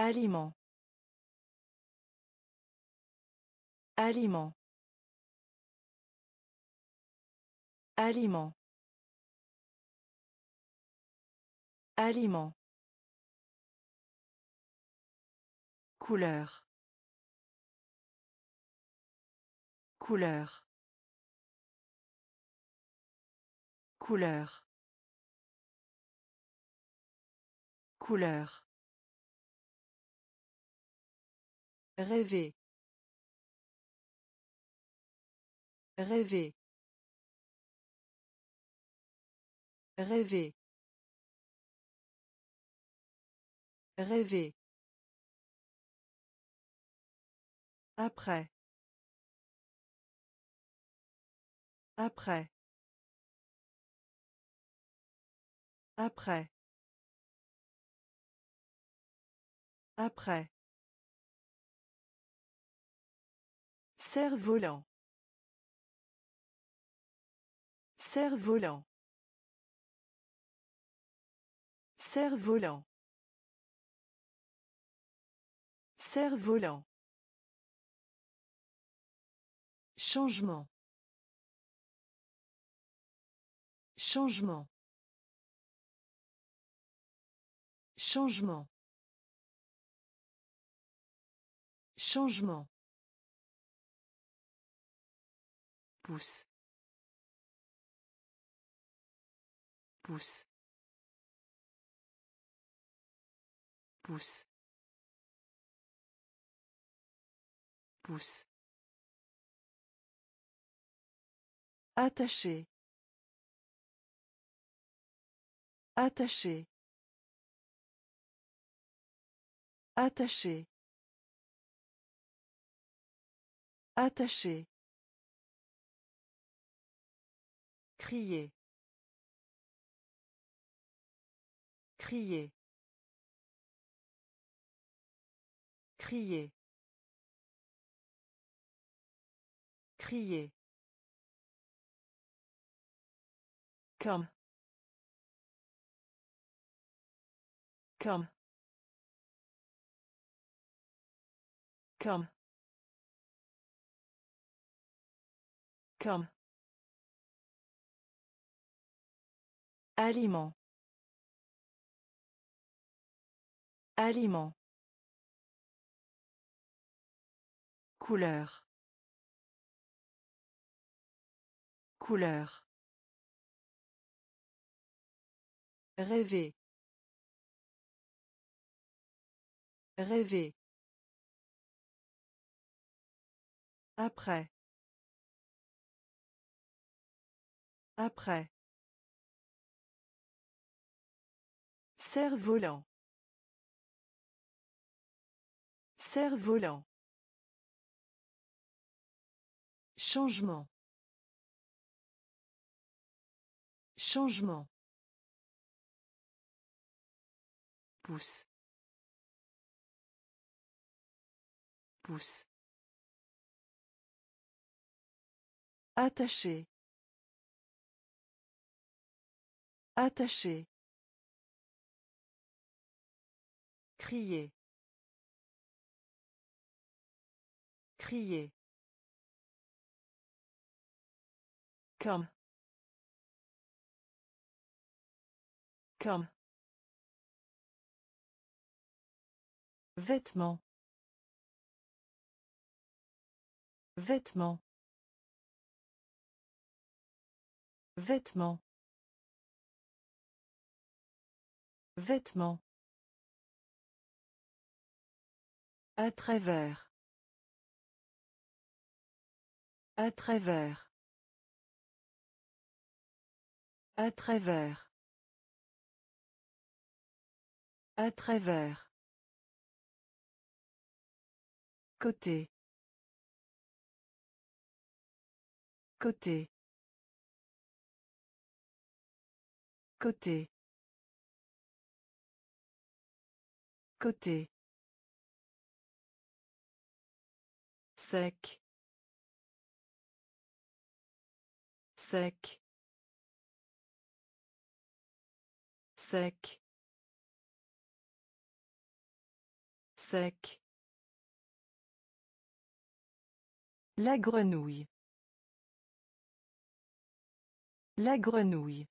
Aliment. Aliment. Aliment. Aliment. Couleur. Couleur. Couleur. Couleur. Rêver. Rêver. Rêver. Rêver. Après. Après. Après. Après. Cerf-volant. Cerf-volant. Cerf-volant. Cerf-volant. Changement. Changement. Changement. Changement. Pousse. Pousse. Pousse. Pousse. Attaché. Attaché. Attaché. Attaché. Crier. Crier. Crier. Crier. Comme. Comme. Comme. Comme. Aliment. Aliment. Couleur. Couleur. Rêver. Rêver. Après. Après. Cerf-volant. Cerf-volant. Changement. Changement. Pousse. Pousse. Attaché. Attaché. Crier. Crier. Comme. Comme. Vêtements. Vêtements. Vêtements. Vêtements. À travers. À travers. À travers. À travers. Côté. Côté. Côté. Côté. Sec. Sec. Sec. Sec. La grenouille. La grenouille.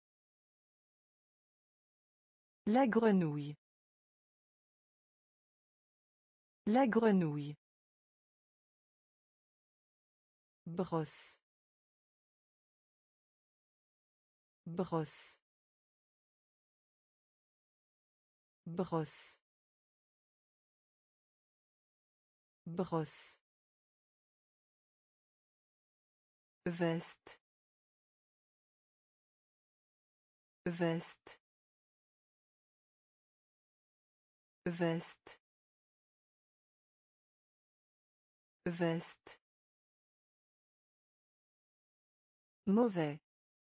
La grenouille. La grenouille. Brosse. Brosse. Brosse. Brosse. Veste. Veste. Veste. Veste. Mauvais.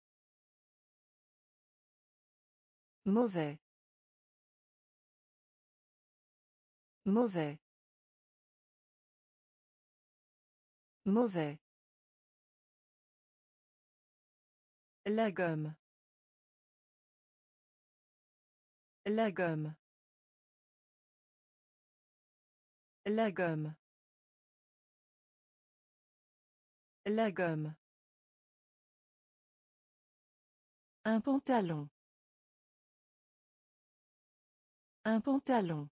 Mauvais. Mauvais. Mauvais. La gomme. La gomme. La gomme. La gomme. Un pantalon. Un pantalon.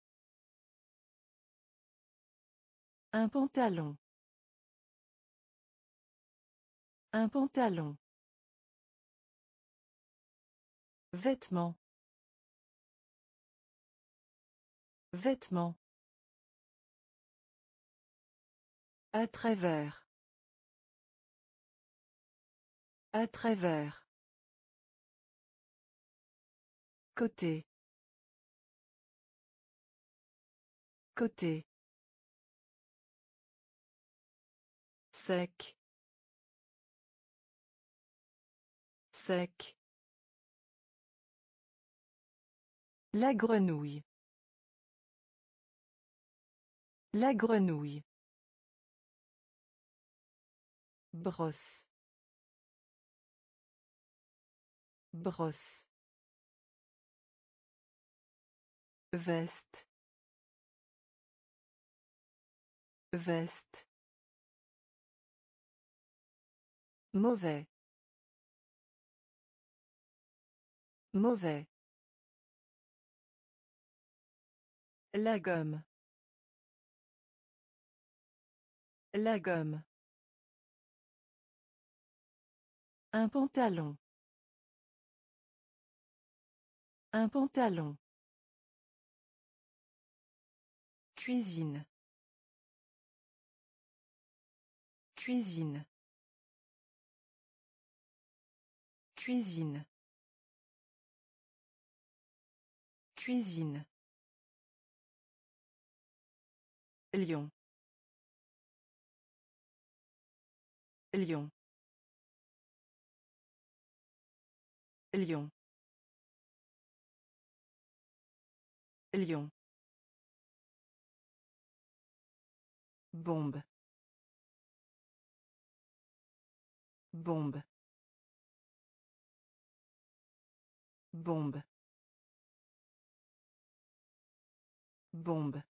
Un pantalon. Un pantalon. Vêtements. Vêtements. À travers. À travers. Côté. Côté. Sec. Sec. La grenouille. La grenouille. Brosse. Brosse. Veste. Veste. Mauvais. Mauvais. La gomme. La gomme. Un pantalon. Un pantalon. Cuisine. Cuisine. Cuisine. Cuisine. Lion. Lion. Lion. Lion. Bombe. Bombe. Bombe. Bombe.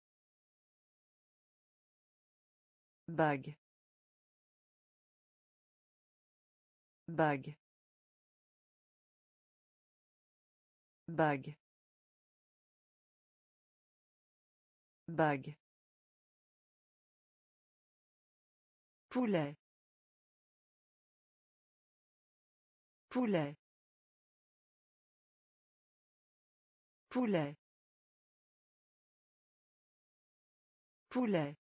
Bague. Bague. Bague. Bague. Poulet. Poulet. Poulet. Poulet.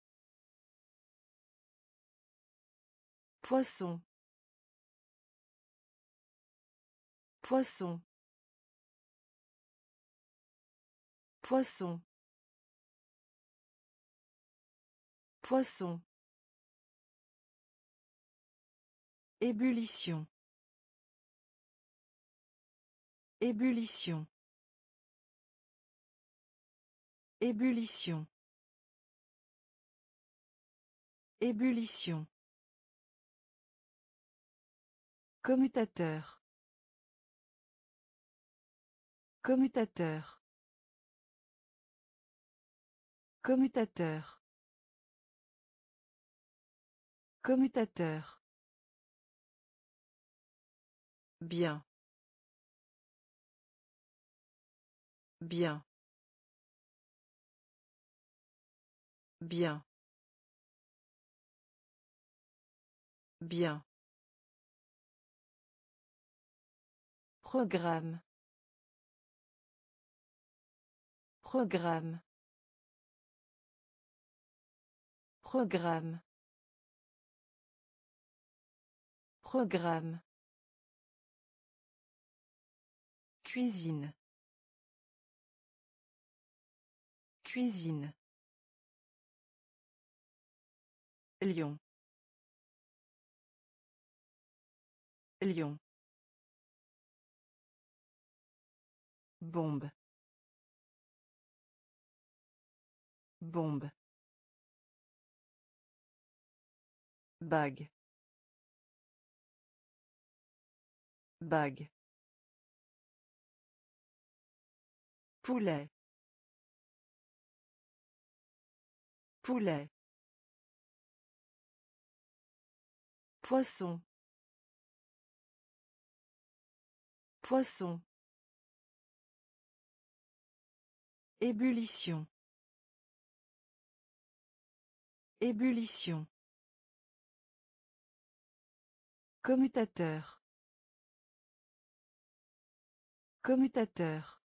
Poisson. Poisson. Poisson. Poisson. Ébullition. Ébullition. Ébullition. Ébullition. Commutateur. Commutateur. Commutateur. Commutateur. Bien. Bien. Bien. Bien. Programme. Programme. Programme. Programme. Cuisine. Cuisine. Lion. Lion. Bombe. Bombe. Bague. Bague. Poulet. Poulet. Poisson. Poisson. Ébullition. Ébullition. Commutateur. Commutateur.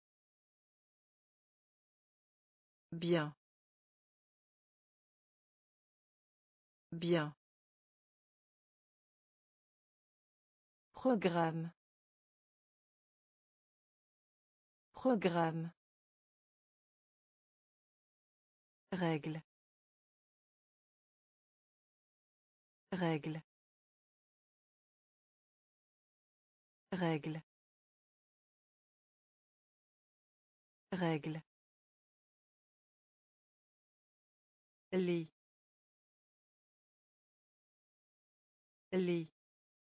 Bien. Bien. Programme. Programme. Règle. Règle. Règle. Règle. Lit. Lit.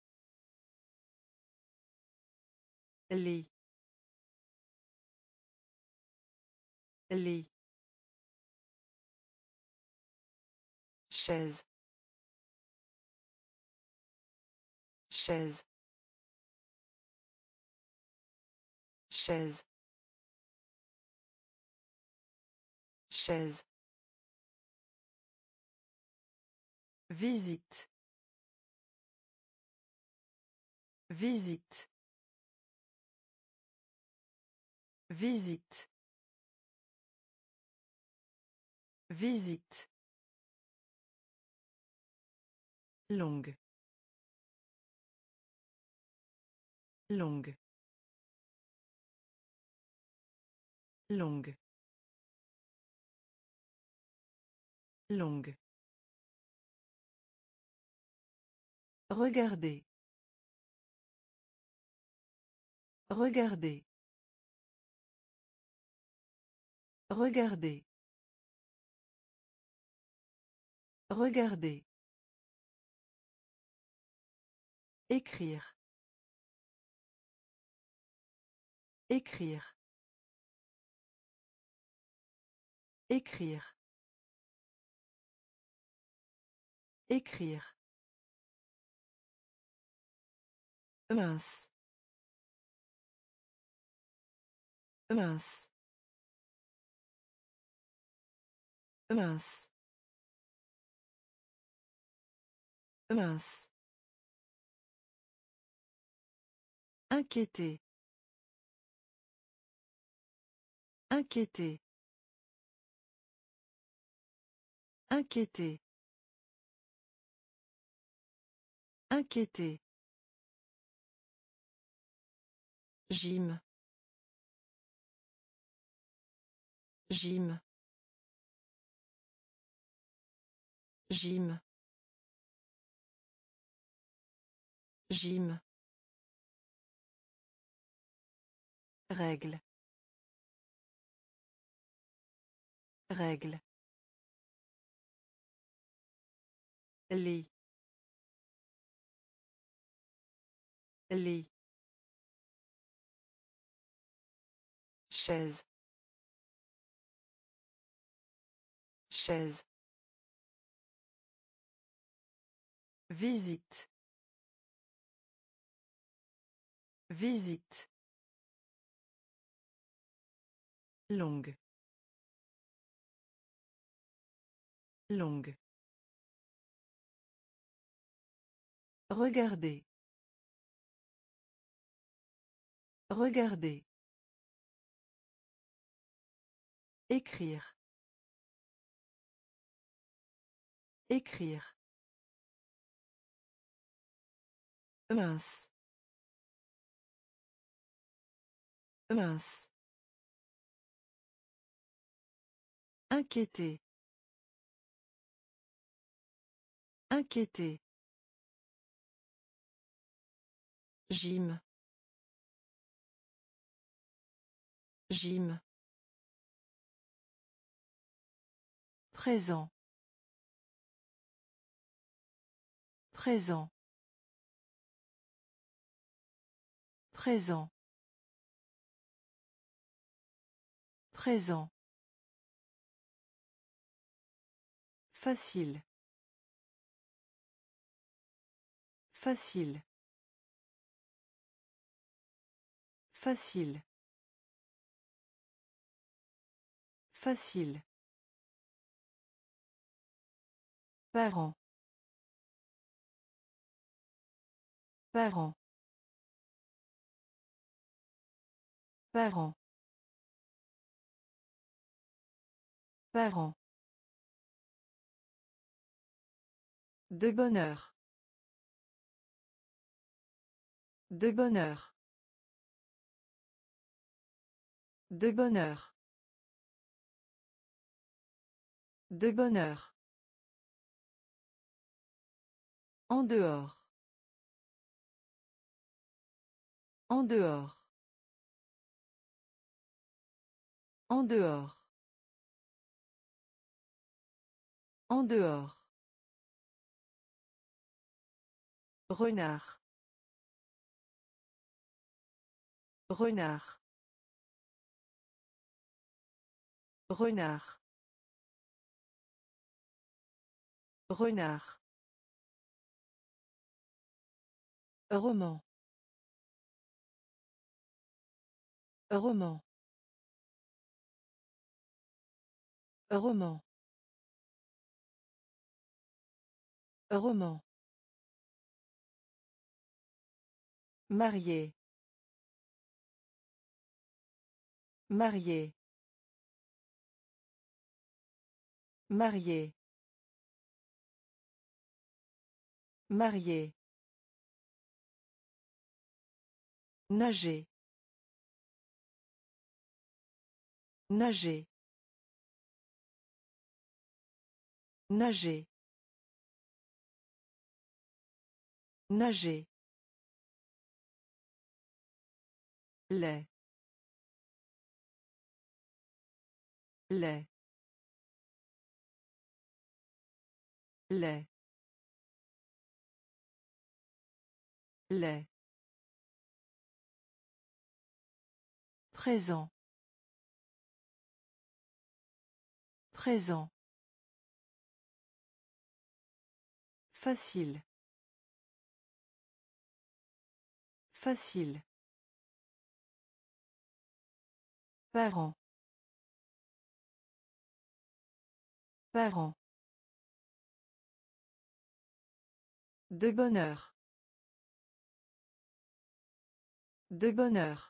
Lit. Lit. Chaise. Chaise. Chaise. Chaise. Visite. Visite. Visite. Visite. Longue. Longue. Longue. Longue. Regardez. Regardez. Regardez. Regardez. Écrire. Écrire. Écrire. Écrire. Mince. Mince. Mince. Mince. Inquiéter. Inquiéter. Inquiéter. Inquiéter. Gym. Gym. Gym. Gym. Règle. Règle. Lit. Lit. Chaise. Chaise. Visite. Visite. Longue. Longue. Regardez. Regardez. Écrire. Écrire. Mince. Mince. Inquiéter. Inquiéter. Gym. Gym. Présent. Présent. Présent. Présent. Facile. Facile. Facile. Facile. Parent. Parent. Parent. Parent. De bonheur. De bonheur. De bonheur. De bonheur. En dehors. En dehors. En dehors. En dehors. Renard. Renard. Renard. Renard. Roman. Roman. Roman. Roman. Marié. Marié. Marié. Marié. Nager. Nager. Nager. Nager. Lait. Lait. Lait. Lait. Présent. Présent. Facile. Facile. Parent. Parent. De bonheur. De bonheur.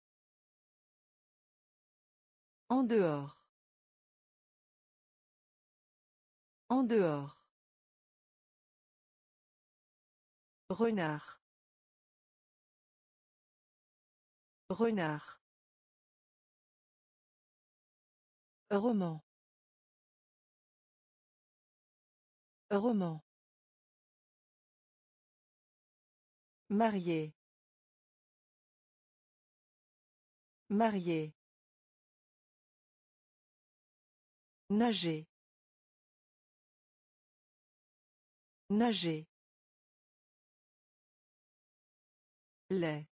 En dehors. En dehors. Renard. Renard. Roman. Roman. Marié. Marié. Nager. Nager. Lait.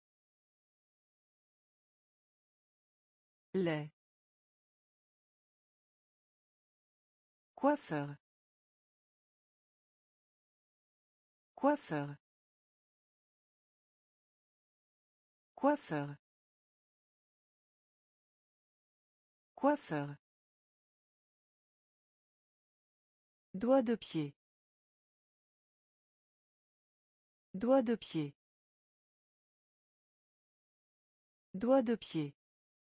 Lait. Coiffeur. Coiffeur. Coiffeur. Coiffeur. Doigt de pied. Doigt de pied. Doigt de pied.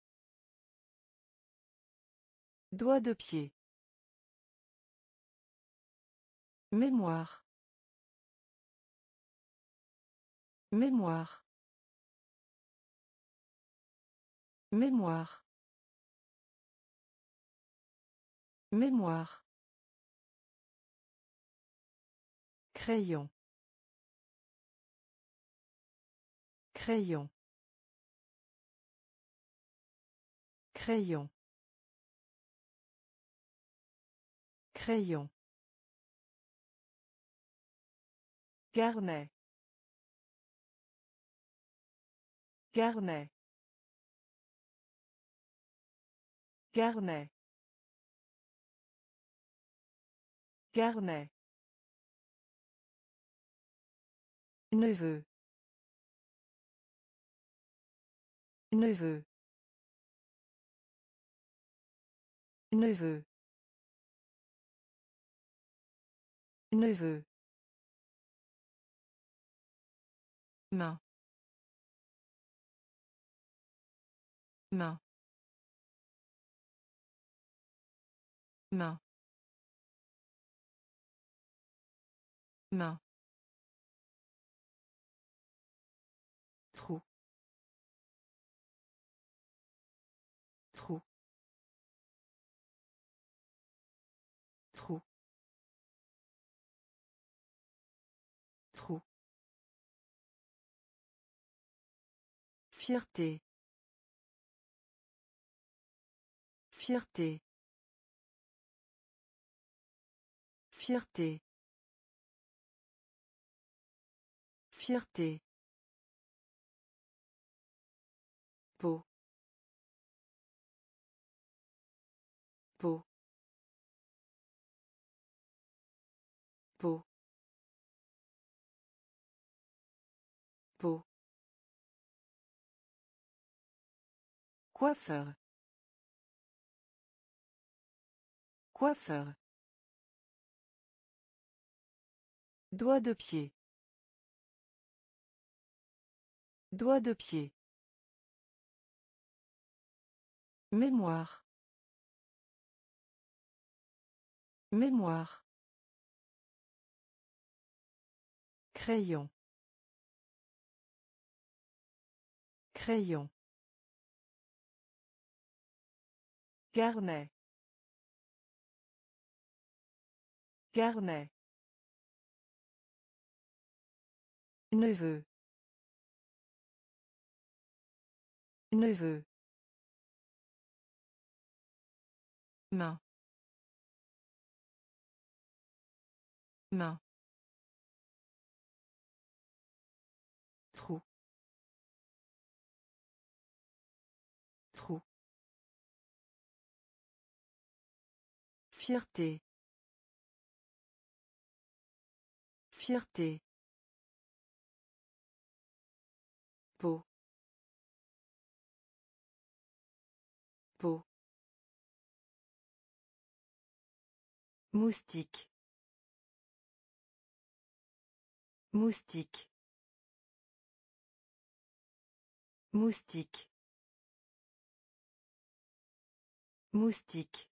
Doigt de pied. Mémoire. Mémoire. Mémoire. Mémoire. Crayon. Crayon. Crayon. Crayon. Carnet. Carnet. Carnet. Carnet. Neveu. Neveu. Neveu. Neveu. Main. Main. Main. Main. Trou. Trou. Trou. Trou. Fierté. Fierté. Fierté. Fierté. Peau. Peau. Peau. Peau. Coiffeur. Coiffeur. Doigt de pied. Doigt de pied. Mémoire. Mémoire. Crayon. Crayon. Carnet. Carnet. Neveu. Neveu. Main. Main. Trou. Trou. Fierté. Fierté. Peau. Peau. Moustique. Moustique. Moustique. Moustique.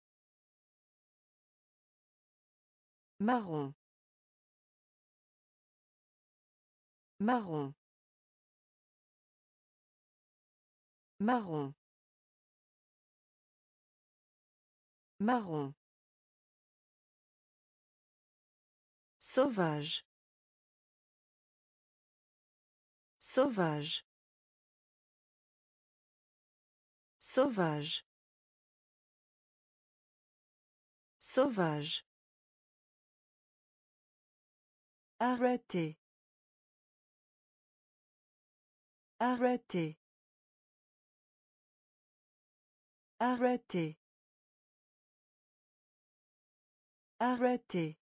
Marron. Marron. Marron. Marron. Sauvage. Sauvage. Sauvage. Sauvage. Arrêter. Arrêter. Arrêter. Arrêter.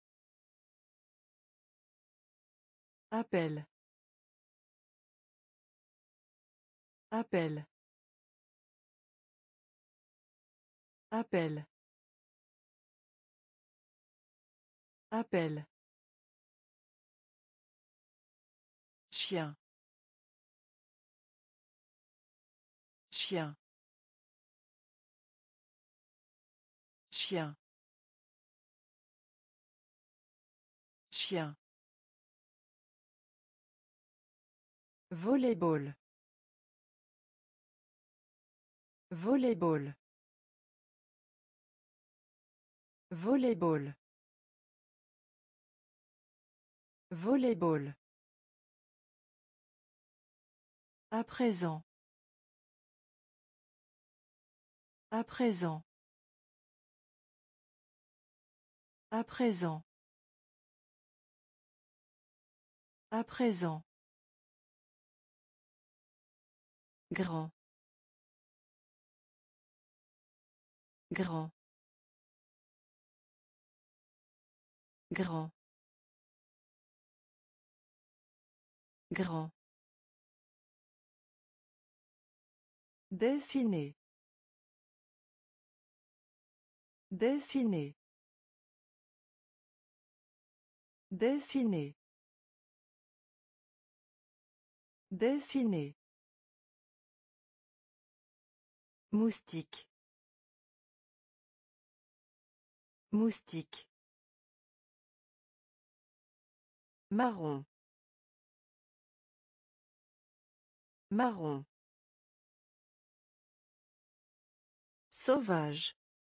Appel. Appel. Appel. Appel. Chien. Chien. Chien. Chien. Volleyball. Volleyball. Volleyball. Volleyball. À présent. À présent. À présent. À présent. Grand. Grand. Grand. Grand. Dessiner. Dessiner. Dessiner. Dessiner. Moustique. Moustique. Marron. Marron. Sauvage.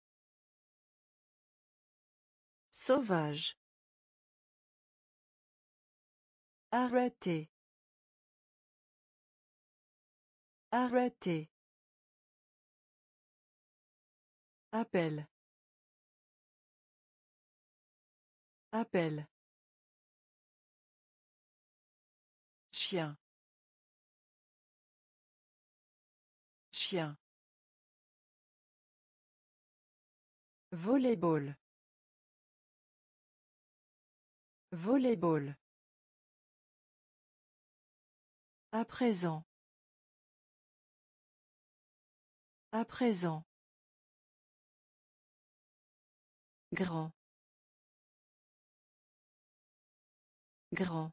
Sauvage. Arrêter. Arrêter. Appel. Appel. Chien. Chien. Volleyball. Volleyball. À présent. À présent. Grand. Grand.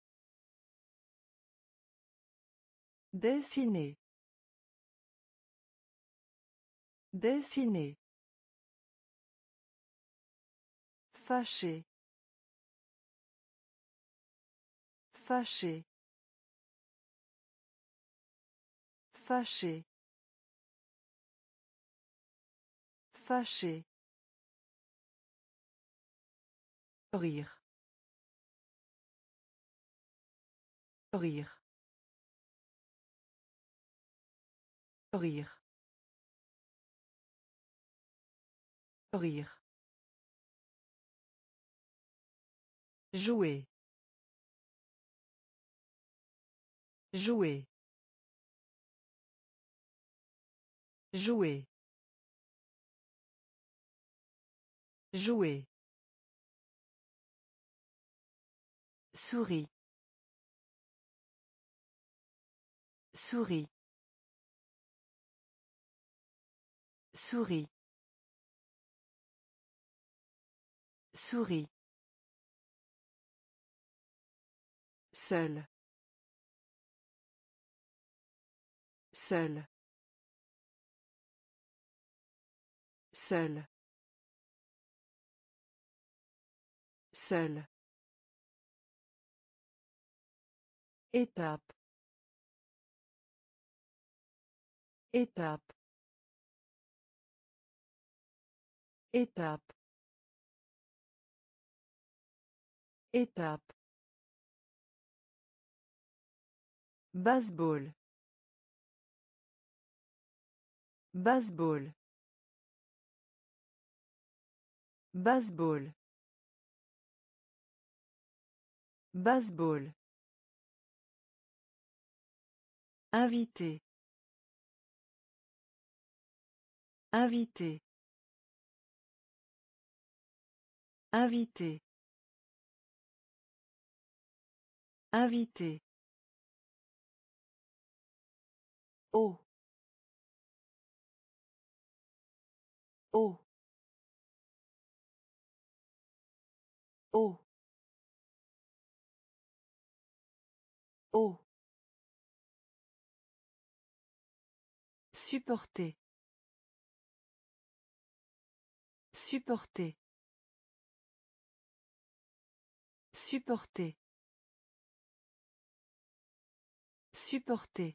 Dessiner. Dessiner. Fâché. Fâché. Fâché. Fâché. Rire. Rire. Rire. Rire. Jouer. Jouer. Jouer. Jouer. Souris. Souris. Souris. Souris. Seul. Seul. Seul. Seul. Étape. Étape. Étape. Étape. Baseball. Baseball. Baseball. Baseball. Invité. Invité. Invité. Invité. Oh. Oh. Oh. Oh. Supporter. Supporter. Supporter. Supporter.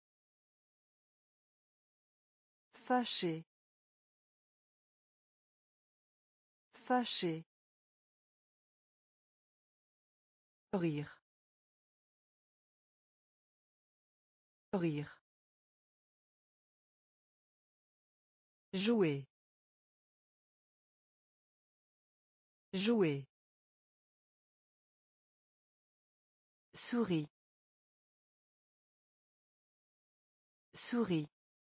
Fâché. Fâché. Rire. Rire. Jouer. Jouer. Souris. Souris.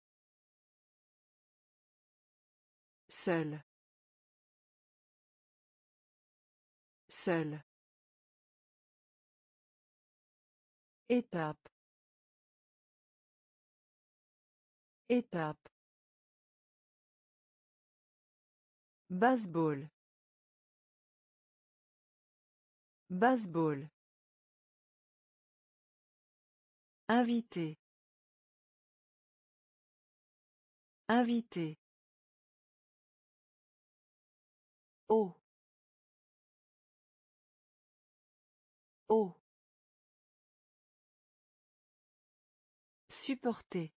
Seul. Seul. Étape. Étape. Baseball. Baseball. Invité. Invité. Oh. Oh. Supporter.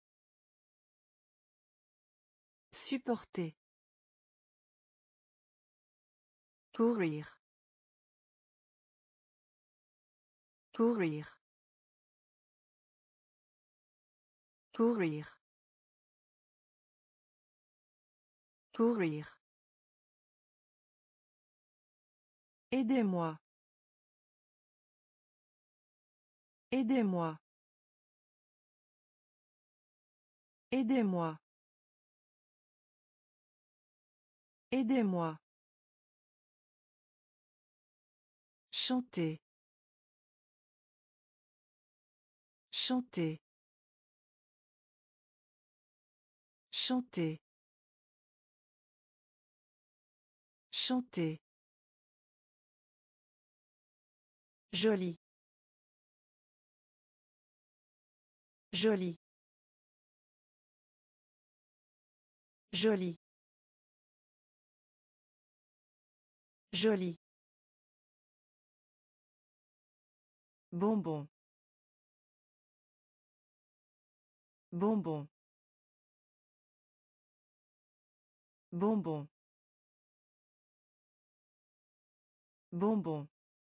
Supporter. Courir. Courir. Courir. Courir. Aidez-moi. Aidez-moi. Aidez-moi. Aidez-moi. Chanter. Chanter. Chanter. Chanter. Joli. Joli. Joli. Joli. Bonbon. Bonbon. Bonbon. Bonbon.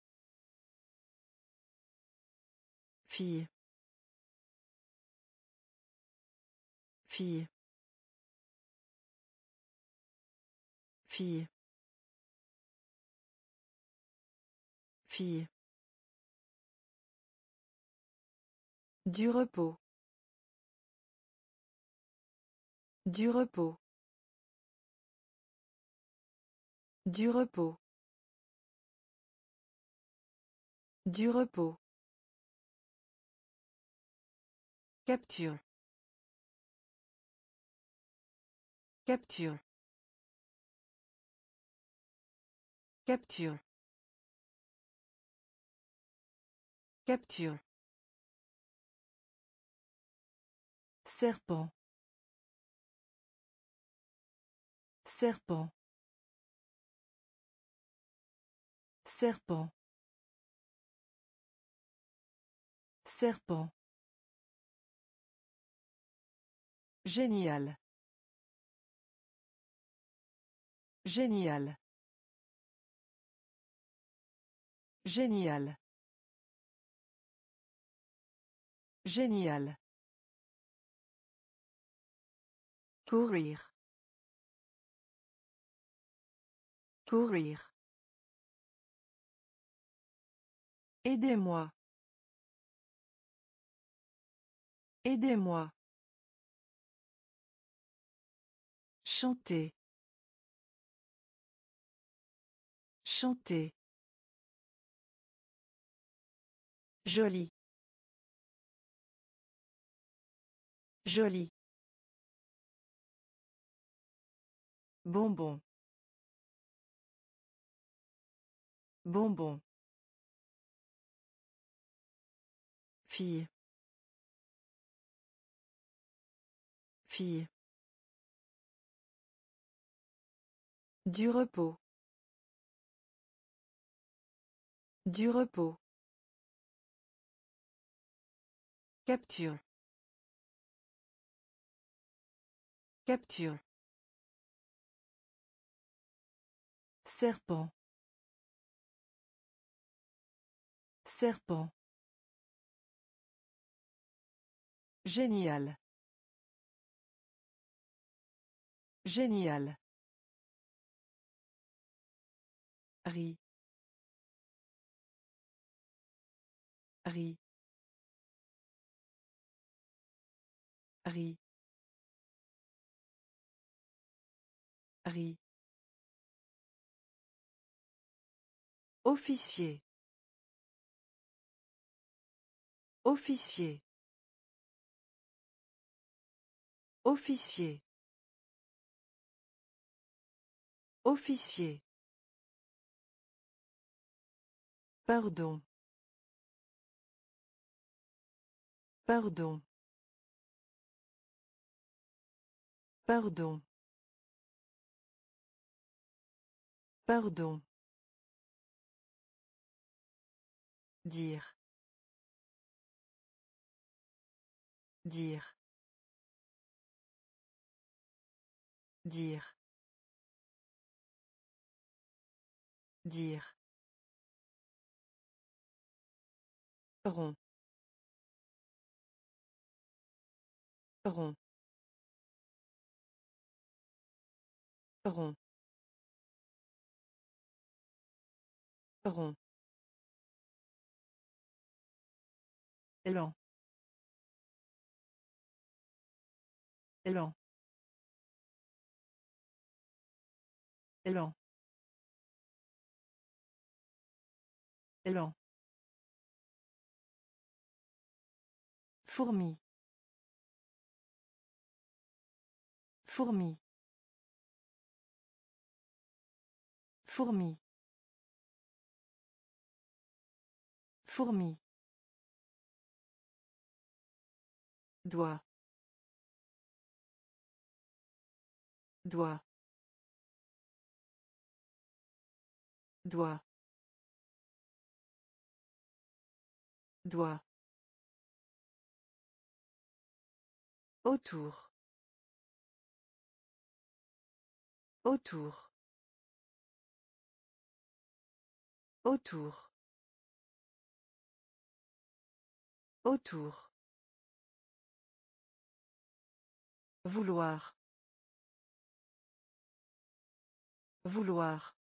Fille. Fille. Fille. Fille. Du repos. Du repos. Du repos. Du repos. Capture. Capture. Capture. Capture. Serpent. Serpent. Serpent. Serpent. Génial. Génial. Génial. Génial. Courir. Courir. Aidez-moi. Aidez-moi. Chanter. Chanter. Joli. Joli. Bonbon. Bonbon. Fille. Fille. Du repos. Du repos. Capture. Capture. Serpent. Serpent. Génial. Génial. Riz. Riz. Riz. Riz. Officier. Officier. Officier. Officier. Pardon. Pardon. Pardon. Pardon. Dire. Dire. Dire. Dire. Rond. Rond. Rond. Rond. Élan. Élan. Élan. Élan. Fourmi. Fourmi. Fourmi. Fourmi. Doigt. Doigt. Doigt. Doigt. Autour. Autour. Autour. Autour. Vouloir. Vouloir.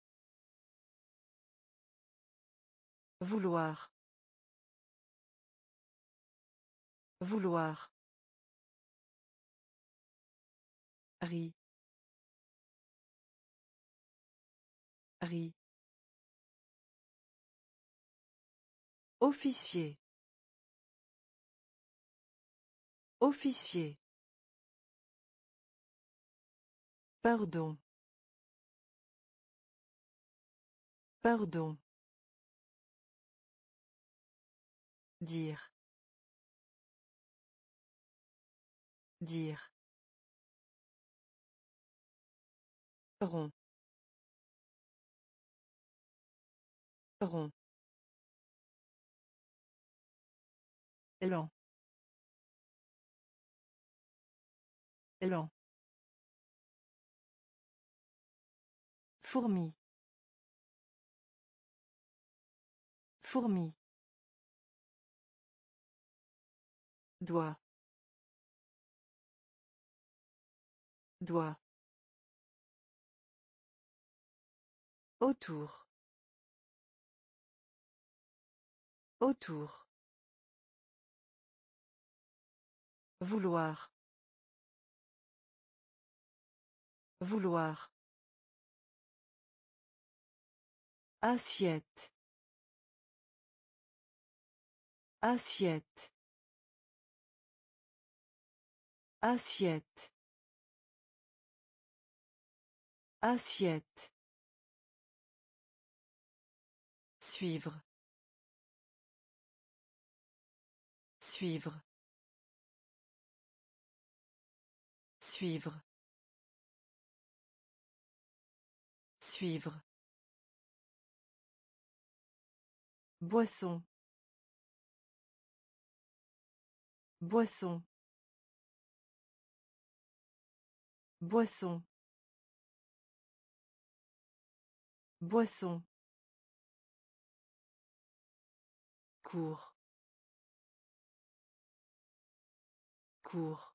Vouloir. Vouloir. Riz. Riz. Officier. Officier. Pardon. Pardon. Dire. Dire. Rond. Rond. Élan. Élan. Fourmi. Fourmi. Doigt. Doigt. Autour. Autour. Vouloir. Vouloir. Assiette. Assiette. Assiette. Assiette. Suivre. Suivre. Suivre. Suivre. Boisson. Boisson. Boisson. Boisson. Cours. Cours.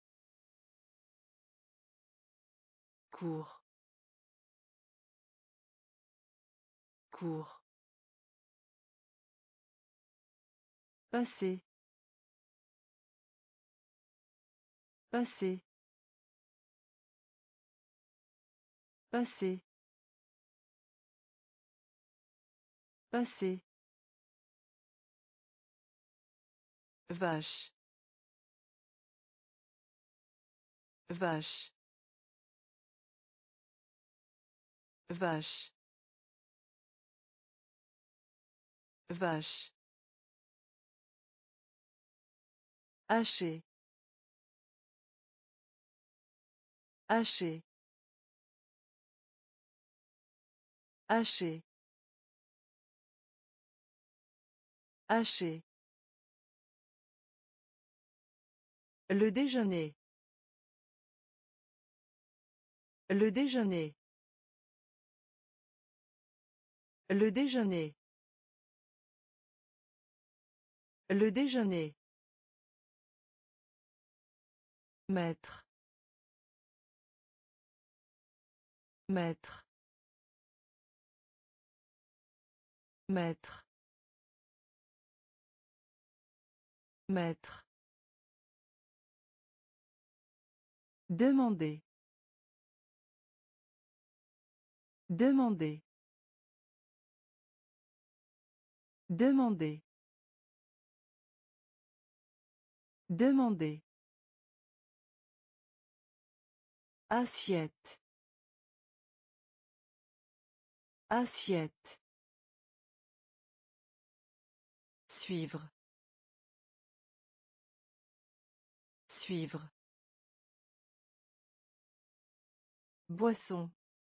Cours. Cours. Passer. Passer. Passer. Passer. Vache. Vache. Vache. Vache. Hacher. Hacher. Hacher. Hacher. Le déjeuner. Le déjeuner. Le déjeuner. Le déjeuner. Maître. Maître. Maître. Maître. Demander. Demander. Demander. Demander. Assiette. Assiette. Suivre. Suivre. Boisson.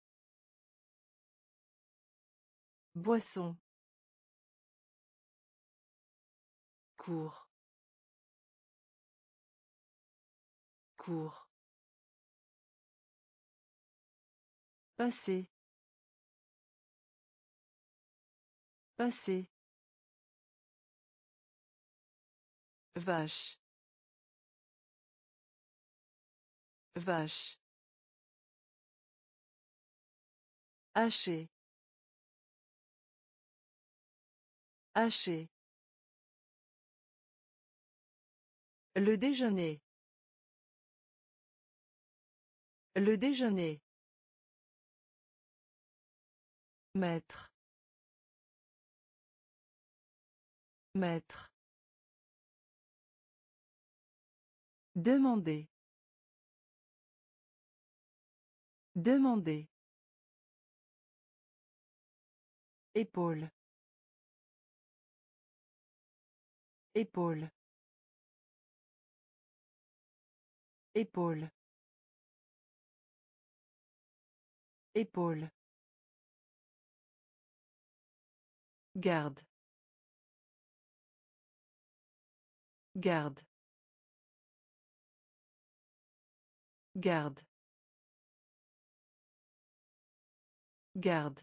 Boisson. Cours. Cours. Passer. Passer. Vache. Vache. Hacher. Hacher. Le déjeuner. Le déjeuner. Maître. Maître. Demander. Demander. Épaule. Épaule. Épaule. Épaule. Garde. Garde. Garde. Garde.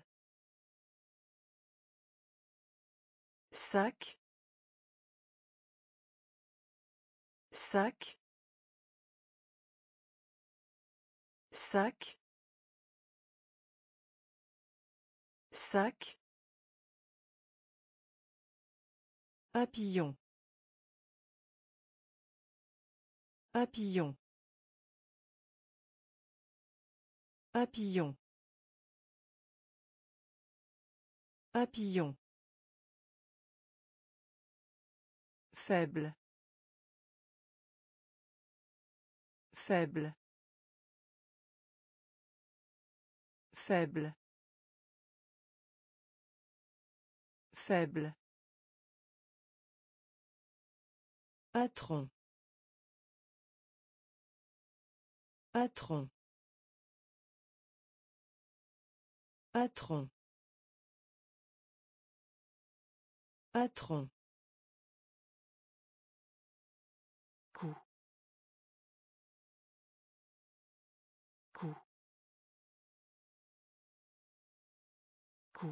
Sac. Sac. Sac. Sac. Papillon. Papillon. Papillon. Papillon. Faible. Faible. Faible. Faible. Patron. Patron. Patron. Patron. Coup. Coup. Coup.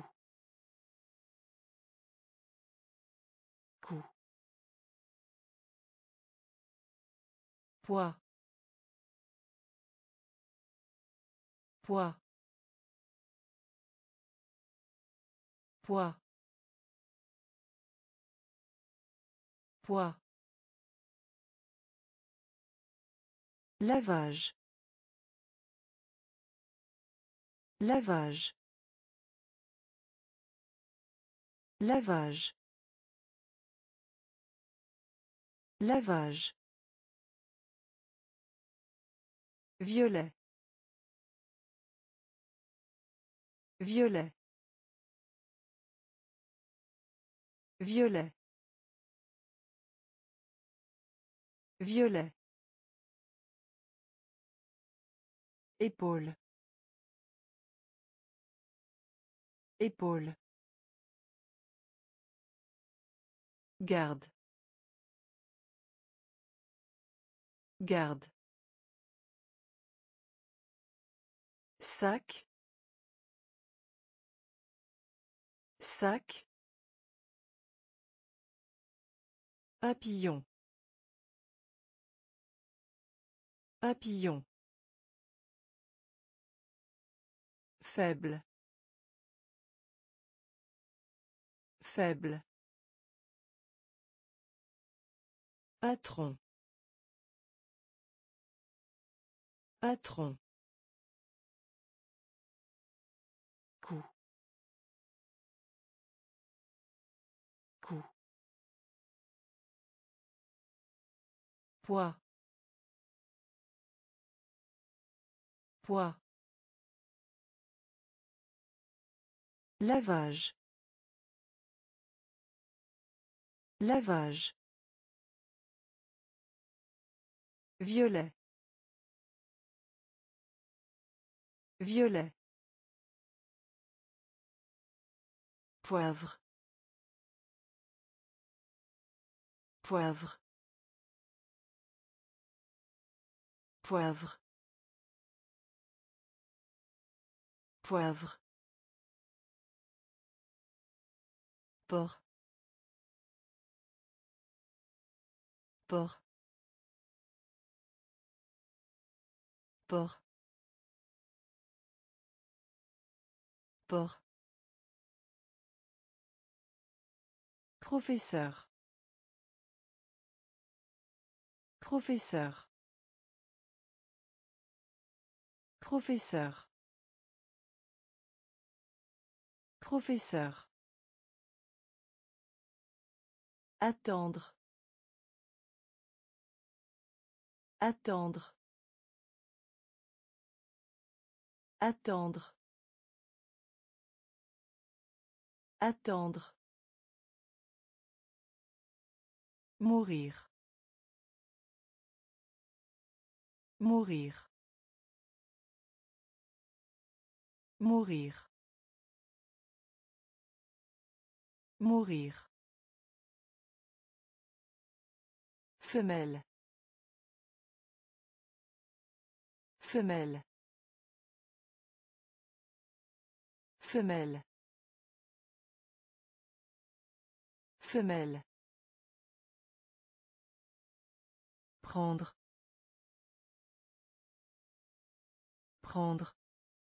Coup. Poids. Poids. Poids. Poids. Lavage. Lavage. Lavage. Lavage. Violet. Violet. Violet. Violet. Épaule. Épaule. Garde. Garde. Sac. Sac. Papillon. Papillon. Faible. Faible. Patron. Patron. Coup. Coup. Poids. Poids. Lavage. Lavage. Violet. Violet. Poivre. Poivre. Poivre. Poivre. Porc. Porc. Porc. Porc. Professeur. Professeur. Professeur. Professeur. Attendre. Attendre. Attendre. Attendre. Mourir. Mourir. Mourir. Mourir. Femelle. Femelle. Femelle. Femelle. Prendre. Prendre.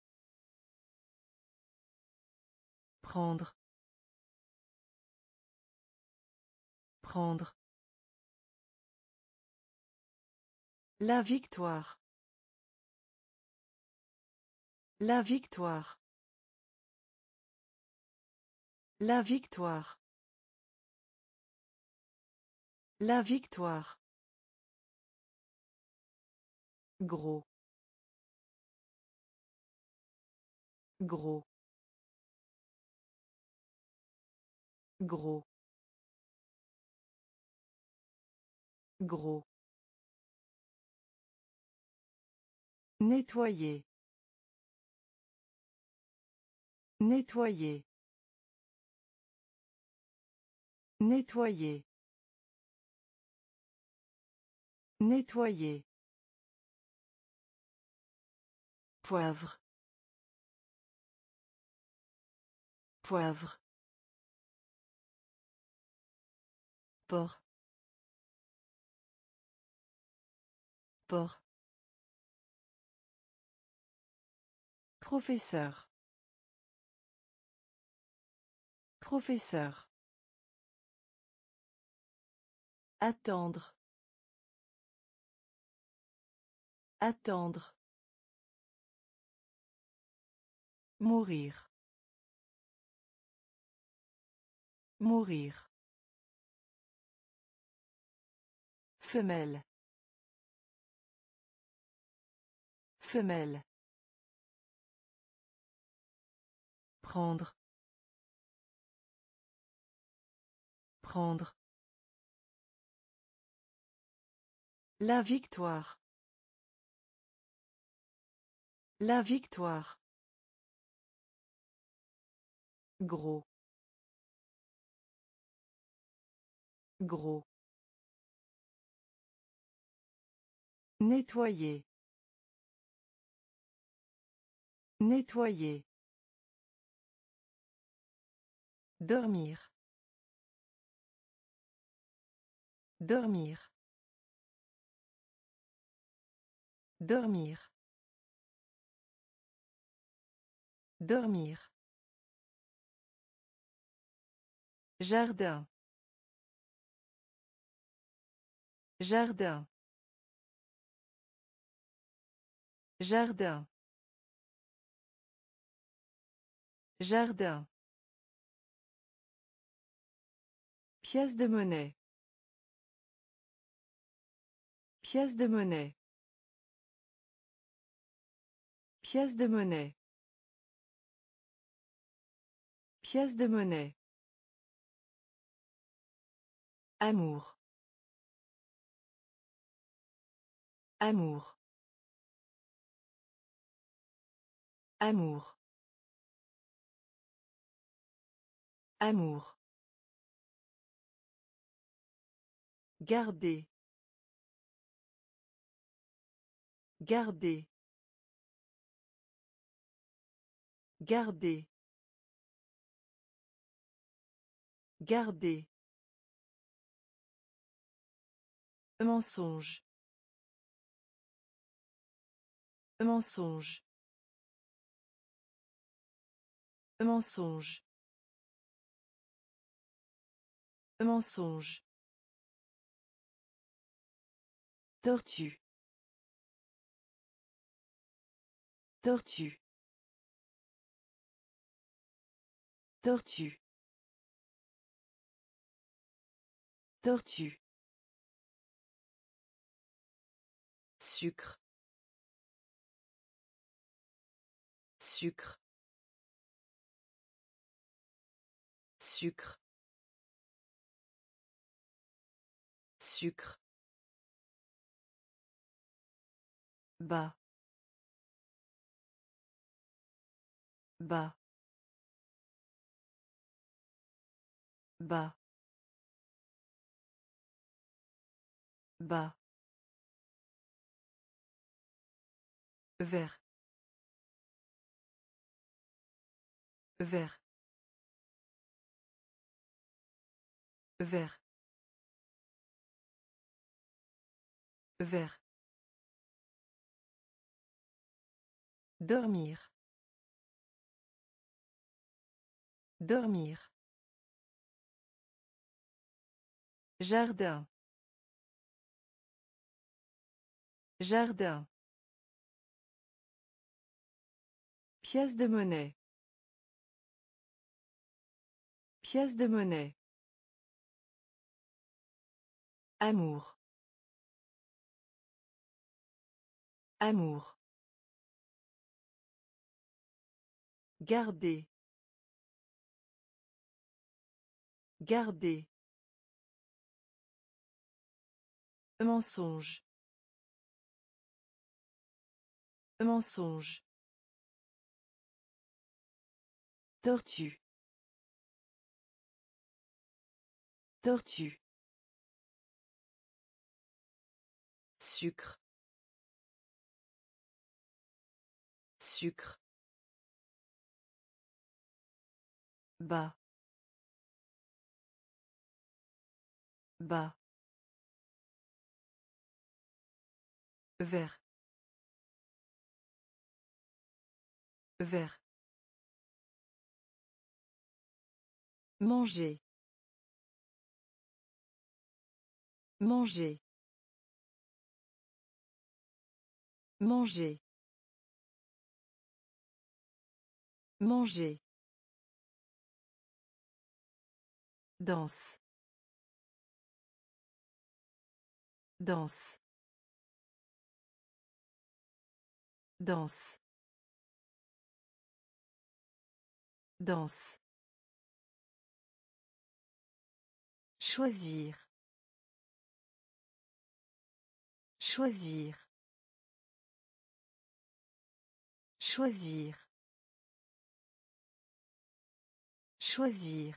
Prendre. Prendre. La victoire. La victoire. La victoire. La victoire. Gros. Gros. Gros. Gros. Nettoyer. Nettoyer. Nettoyer. Nettoyer. Poivre. Poivre. Porc. Porc. Professeur. Professeur. Attendre. Attendre. Mourir. Mourir. Femelle. Femelle. Prendre. Prendre. La victoire. La victoire. Gros. Gros. Nettoyer. Nettoyer. Dormir. Dormir. Dormir. Dormir. Jardin. Jardin. Jardin. Jardin. Pièce de monnaie. Pièce de monnaie. Pièce de monnaie. Pièce de monnaie. Amour. Amour. Amour. Amour. Garder. Garder. Garder. Garder. Mensonge. Mensonge. Mensonge. Mensonge. Tortue. Tortue. Tortue. Tortue. Sucre. Sucre. Sucre. Sucre. Bas. Bas. Bas. Bas. Vert. Vert. Vert. Vert. Dormir. Dormir. Jardin. Jardin. Pièce de monnaie. Pièce de monnaie. Amour. Amour. Garder. Garder. Mensonge. Mensonge. Tortue. Tortue. Sucre. Sucre. Bas. Bas. Vert. Vert. Manger. Manger. Manger. Manger. Danse. Danse. Danse. Danse. Choisir. Choisir. Choisir. Choisir.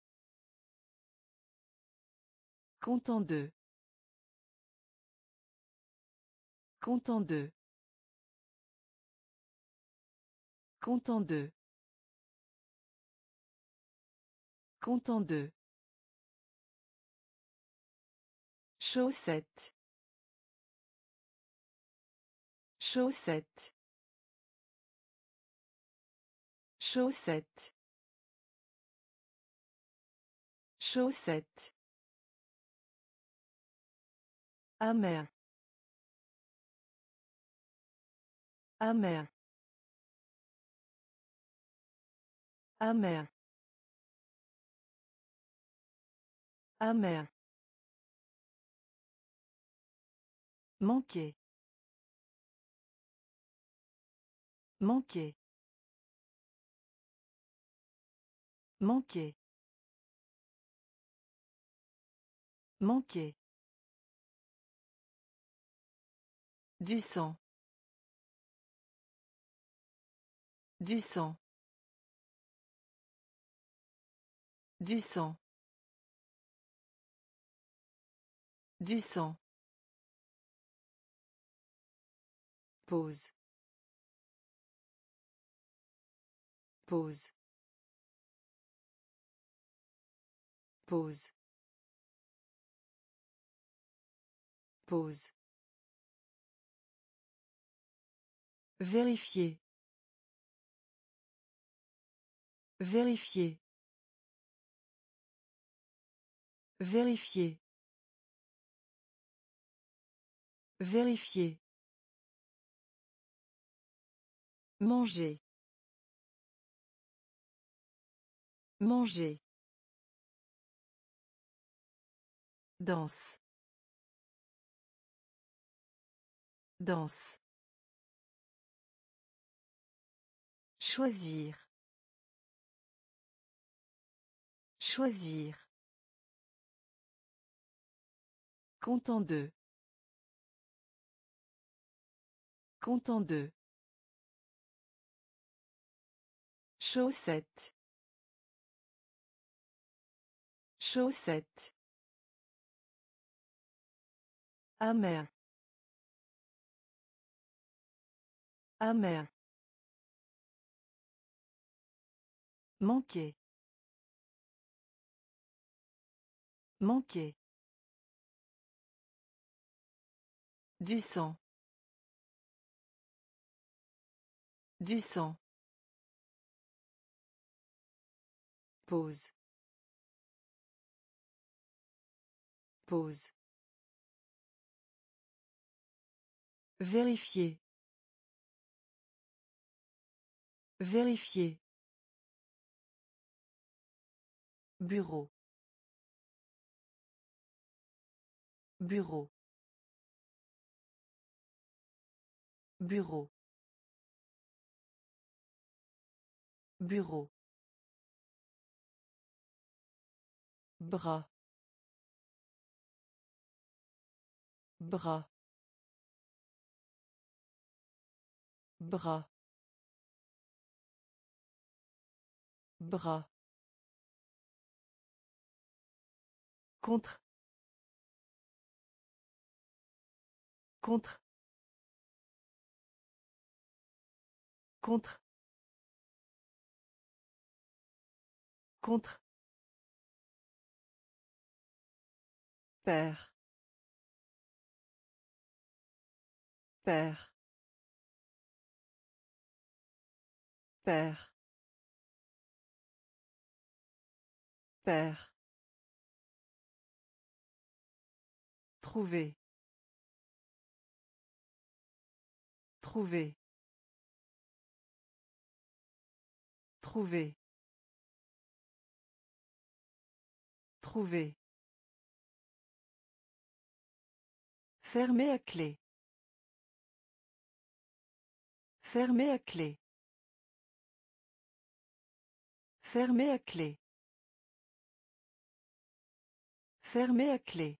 Content de. Content de. Content de. Content de. Chaussette. Chaussette. Chaussette. Chaussette. Amer. Amer. Amer. Amer. Manquer. Manquer. Manquer. Manquer. Du sang. Du sang. Du sang. Du sang. Pause. Pause. Pause. Pause. Vérifier. Vérifier. Vérifier. Vérifier. Manger. Manger. Danse. Danse. Choisir. Choisir. Content de. Content de. Chaussette. Chaussette. Amer. Amer. Manquer. Manquer. Du sang. Du sang. Pause. Pause. Vérifier. Vérifier. Bureau. Bureau. Bureau. Bureau. Bras. Bras. Bras. Bras. Contre. Contre. Contre. Contre. Père. Père. Père. Père. Trouver. Trouver. Trouver. Trouver. Fermer à clé. Fermer à clé. Fermer à clé. Fermer à clé.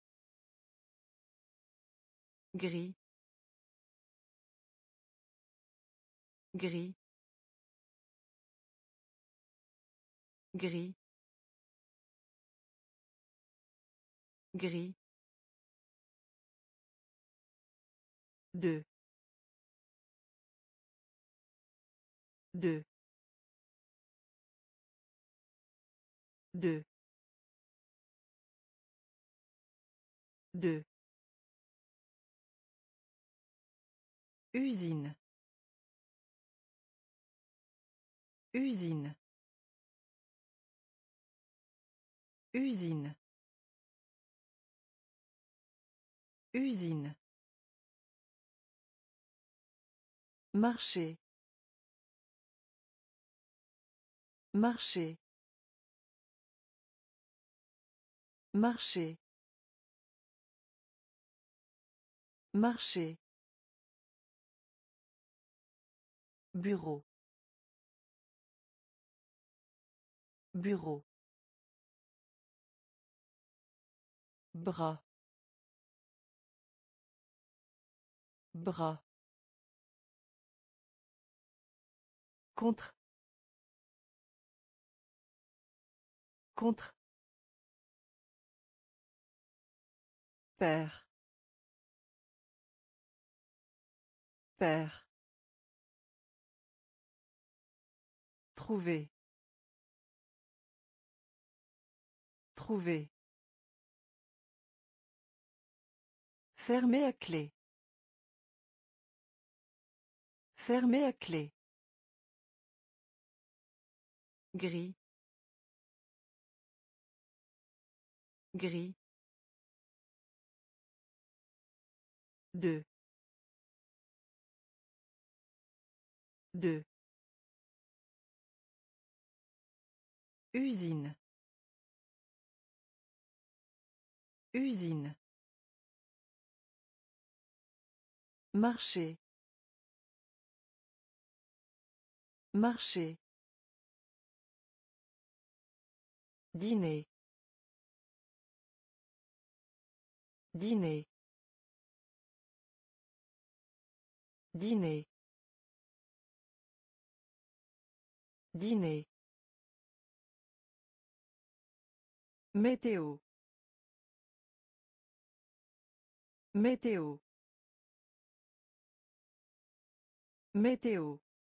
Gris. Gris. Gris. Gris. Deux. Deux. Deux. Deux. Usine. Usine. Usine. Usine. Marcher. Marcher. Marcher. Marcher. Bureau. Bureau. Bras. Bras. Contre. Contre. Père. Père. Trouver. Trouver. Fermer à clé. Fermer à clé. Gris. Gris. Deux. Deux. Usine. Usine. Marcher. Marcher. Dîner. Dîner. Dîner. Dîner. Météo. Météo. Météo.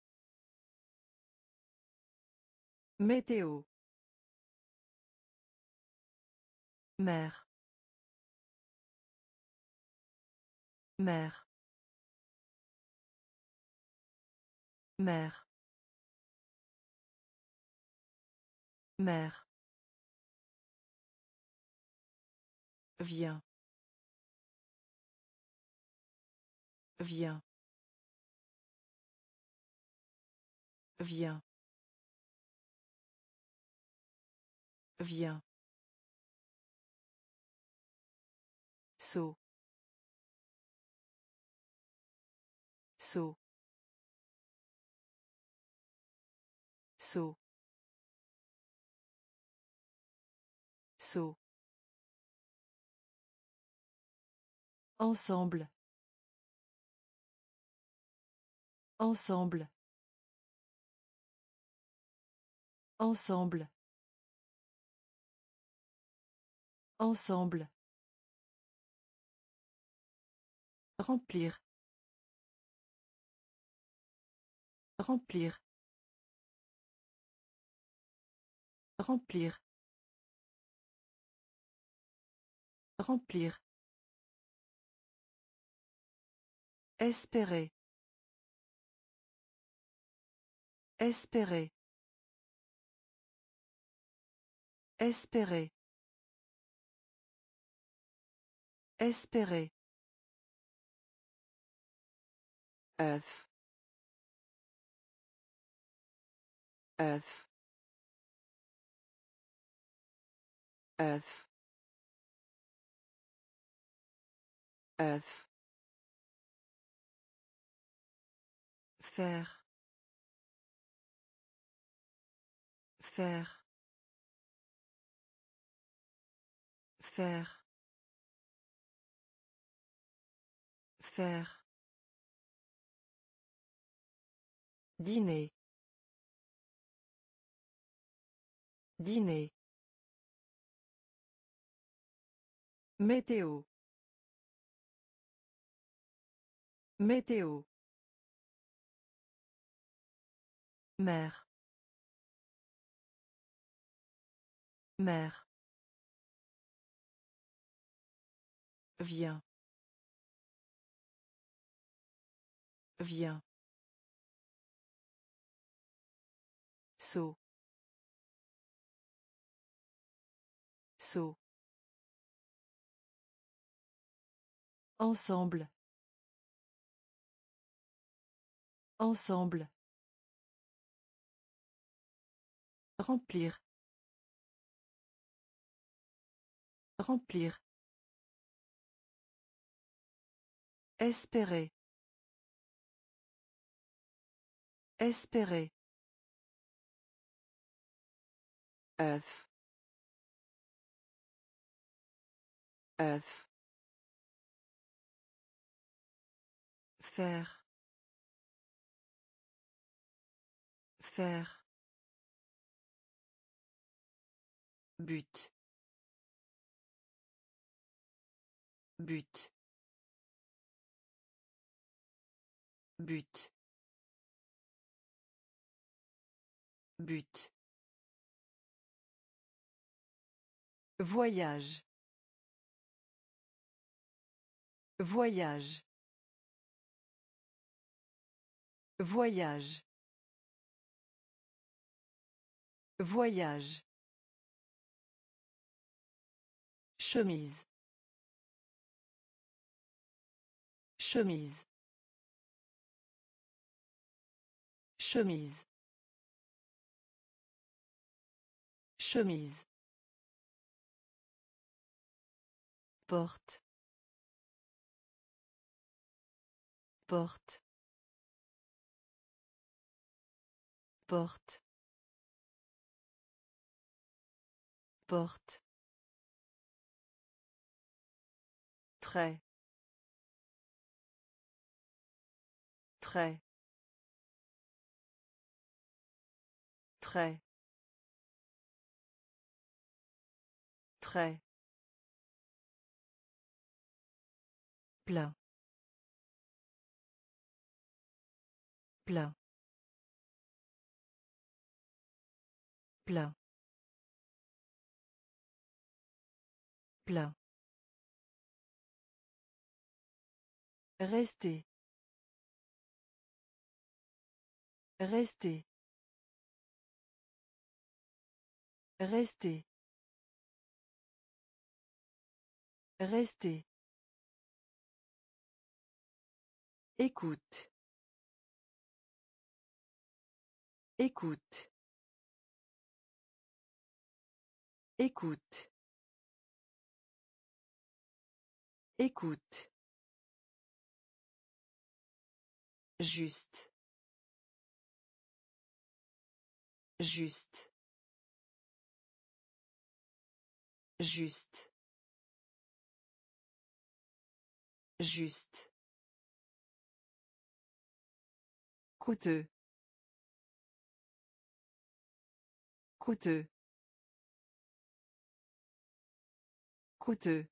Météo. Mère. Mère. Mère. Mère. Viens. Viens. Viens. Viens. Saut. Saut. Saut. Saut. Ensemble. Ensemble. Ensemble. Ensemble. Remplir. Remplir. Remplir. Remplir. Espérer. Espérer. Espérer. Espérer. œuf, œuf, œuf, œuf. Faire. Faire. Faire. Faire. Dîner. Dîner. Météo. Météo. Mère. Mère. Viens. Viens. Saut. Saut. Ensemble. Ensemble. Remplir. Remplir. Espérer. Espérer. œuf, œuf. Faire. Faire. But. But. But. But. Voyage. Voyage. Voyage. Voyage. Chemise. Chemise. Chemise. Chemise. Porte. Porte. Porte. Porte. Très. Très. Très. Très. Plein. Plein. Plein. Plein. Rester. Rester. Rester. Rester. Écoute. Écoute. Écoute. Écoute. Juste. Juste. Juste. Juste. Coûteux. Coûteux. Coûteux.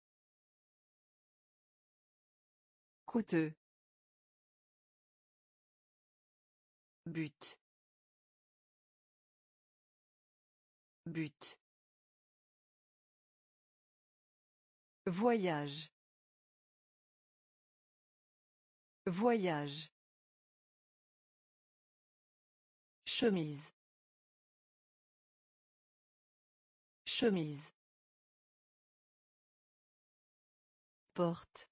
Coûteux. But. But. Voyage. Voyage. Chemise. Chemise. Porte.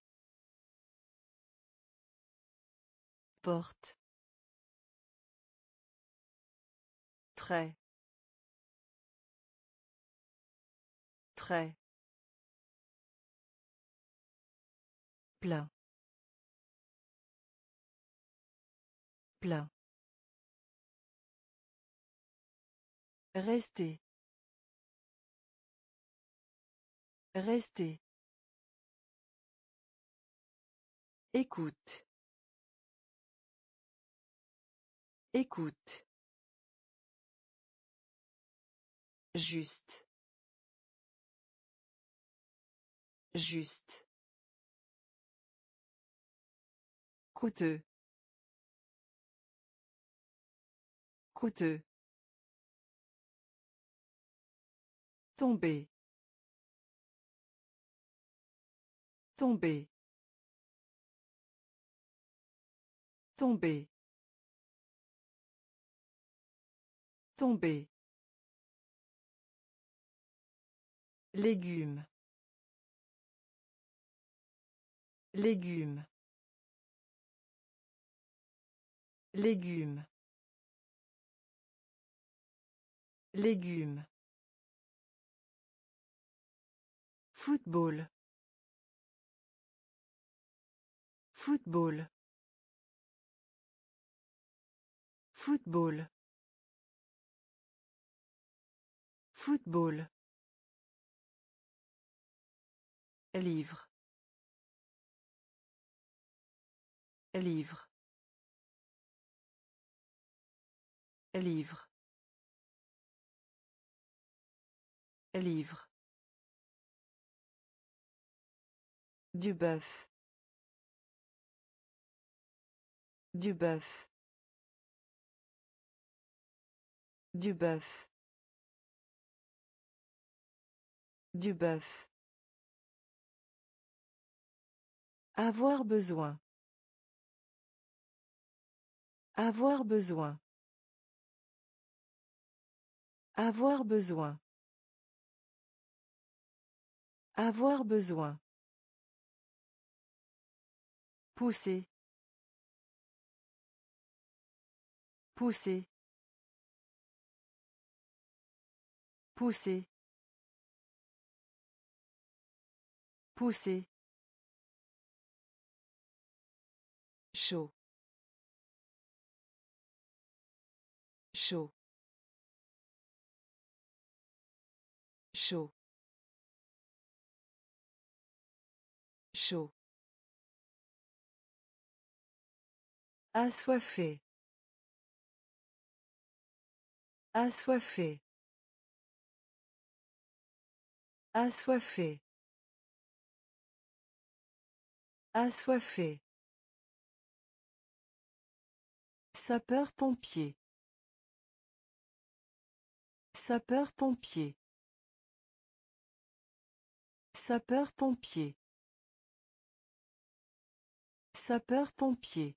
Porte. Trait. Trait. Plein. Plein. Rester. Rester. Écoute. Écoute. Juste. Juste. Coûteux. Coûteux. Tomber. Tomber. Tomber. Tomber. Légumes. Légumes. Légumes. Légumes. Football. Football. Football. Football. Livre. Livre. Livre. Livre. Du bœuf. Du bœuf. Du bœuf. Du bœuf. Avoir besoin. Avoir besoin. Avoir besoin. Avoir besoin. Pousser. Pousser. Pousser. Pousser. Chaud. Chaud. Chaud. Chaud. Assoiffé. Assoiffé. Assoiffé. Assoiffé. Sapeur-pompier. Sapeur-pompier. Sapeur-pompier. Sapeur-pompier.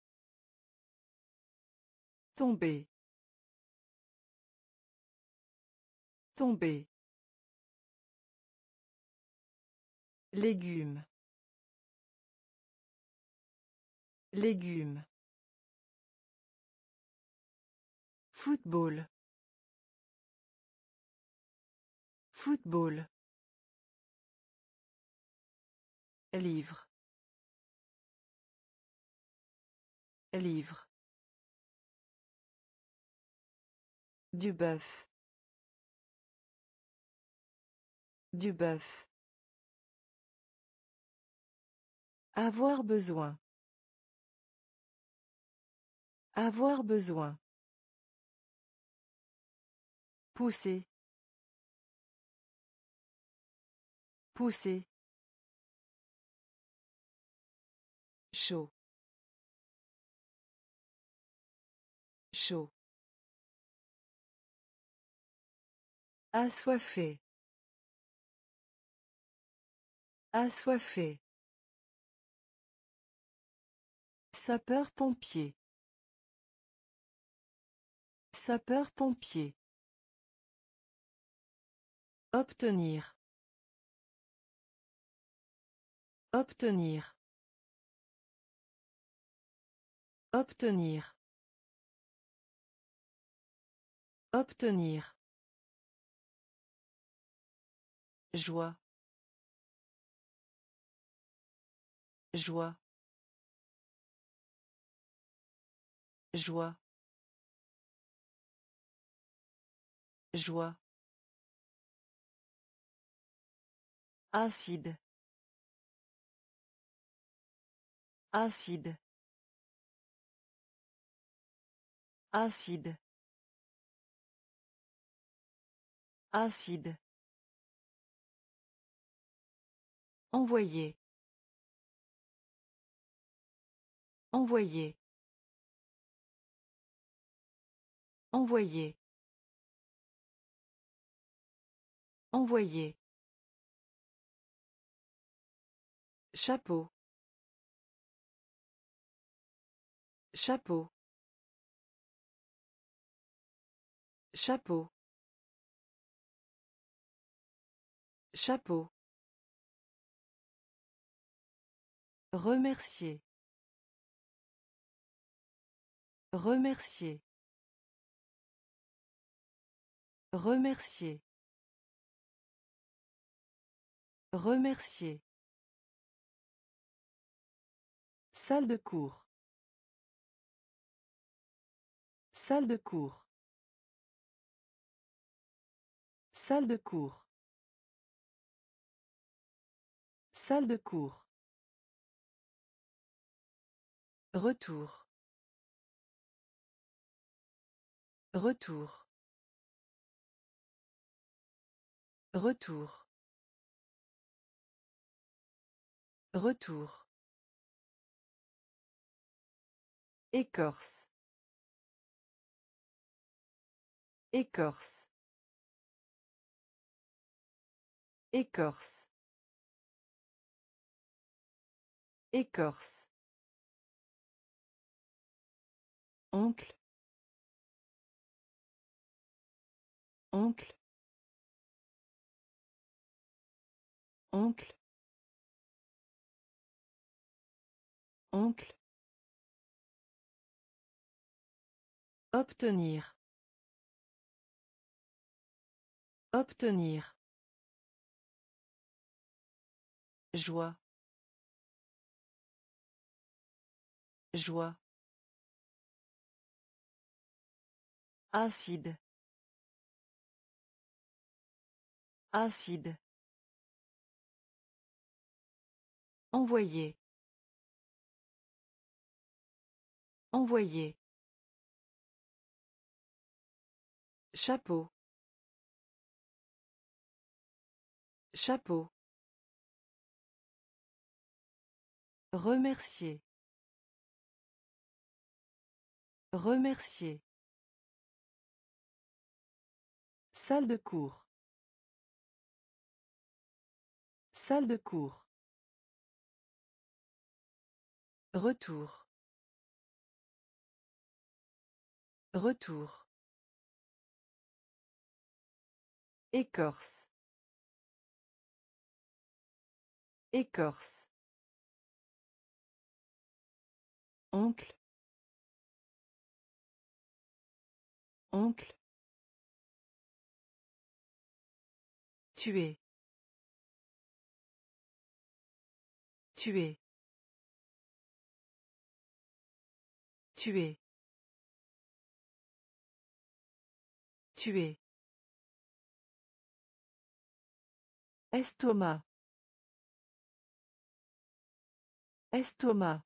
Tomber. Tomber. Légumes. Légumes. Football. Football. Livre. Livre. Du bœuf. Du bœuf. Avoir besoin. Avoir besoin. Pousser. Pousser. Chaud. Chaud. Assoiffé. Assoiffé. Sapeur-pompier. Sapeur-pompier. Obtenir. Obtenir. Obtenir. Obtenir. Joie. Joie. Joie. Joie. Acide. Acide. Acide. Acide. Envoyer. Envoyer. Envoyer. Envoyer. Chapeau. Chapeau. Chapeau. Chapeau. Remercier. Remercier. Remercier. Remercier. Salle de cours. Salle de cours. Salle de cours. Salle de cours. Retour. Retour. Retour. Retour. Écorce. Écorce. Écorce. Écorce. Oncle. Oncle. Oncle. Oncle. Obtenir. Obtenir. Joie. Joie. Acide. Acide. Envoyer. Envoyer. Chapeau. Chapeau. Remercier. Remercier. Salle de cours. Salle de cours. Retour. Retour. Écorce. Écorce. Oncle. Oncle. Tuer. Tuer. Tuer. Tuer. Estomac. Estomac.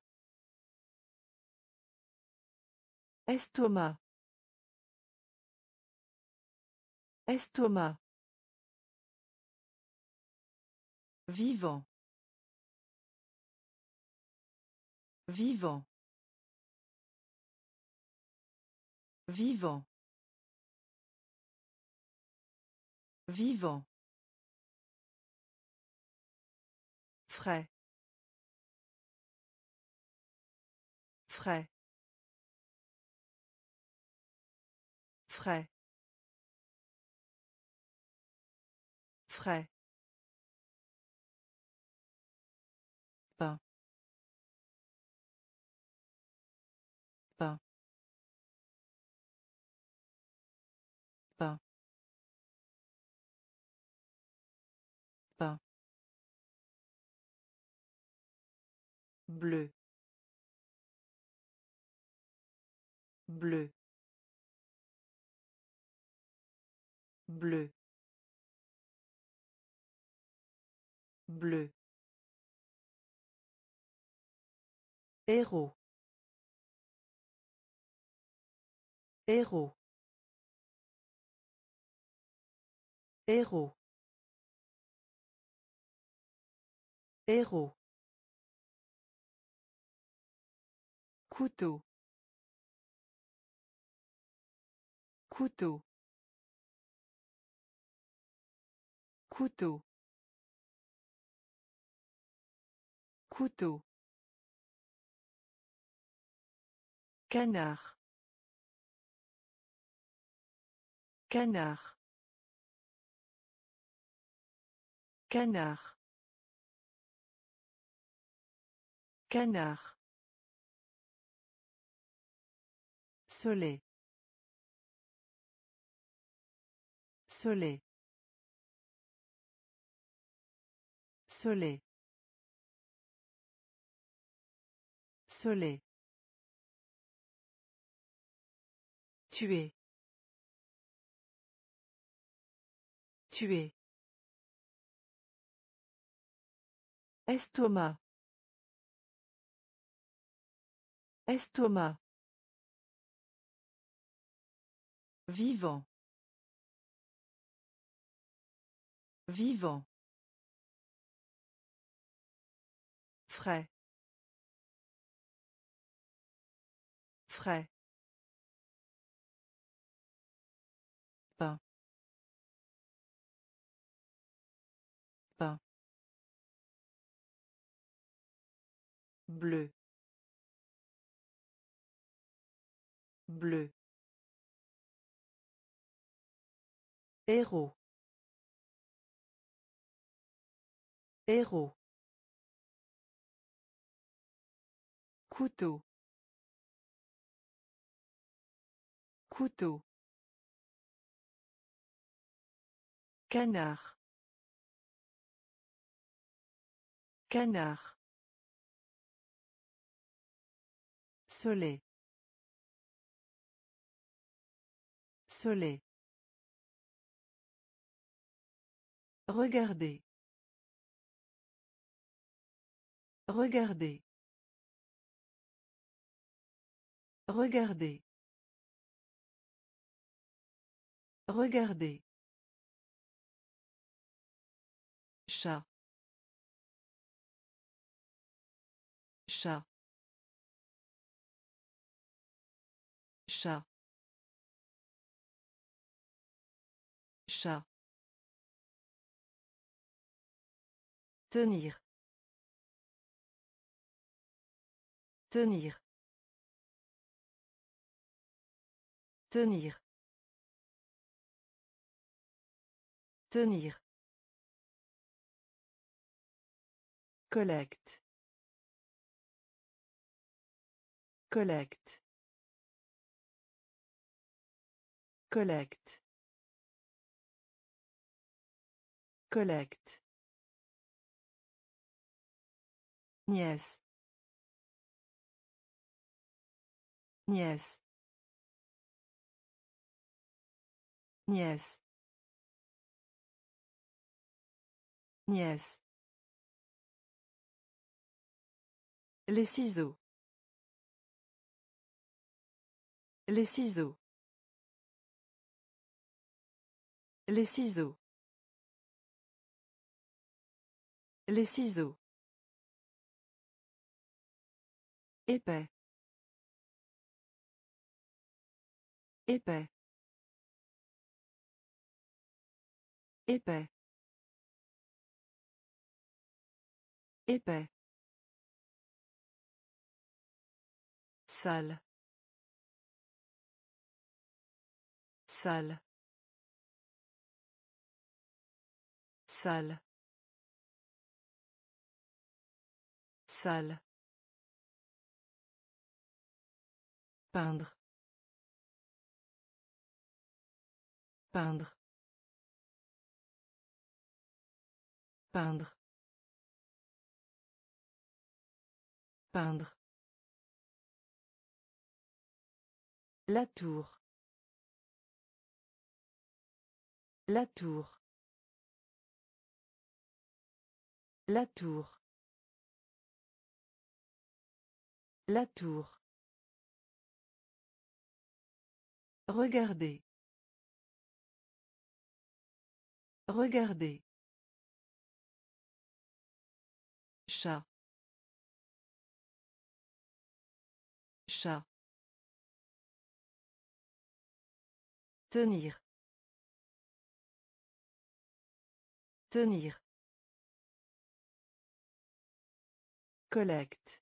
Estomac. Estomac. Vivant. Vivant. Vivant. Vivant. Frais. Frais. Frais. Frais. Pain. Pain. Pain. Pain. Bleu. Bleu. Bleu. Bleu. Héros. Héros. Héros. Héros. Couteau. Couteau. Couteau. Couteau. Canard. Canard. Canard. Canard. Soleil. Soleil. Soleil. Soleil. Tuer. Tuer. Estomac. Estomac. Vivant. Vivant. Frais. Frais. Pain. Pain. Bleu. Bleu. Héros. Héros. Couteau. Couteau. Canard. Canard. Soleil. Soleil. Regardez. Regardez. Regardez. Regardez. Chat. Chat. Chat. Chat. Tenir. Tenir. Tenir. Tenir. Collecte. Collecte. Collecte. Collecte. Nièce. Nièce. Nièce. Nièce. Les ciseaux. Les ciseaux. Les ciseaux. Les ciseaux. Épais. Épais. Épais. Épais. Salle. Salle. Salle. Salle. Peindre. Peindre. Peindre. Peindre. La tour. La tour. La tour. La tour. Regardez. Regardez. Chat. Chat. Tenir. Tenir. Collecte.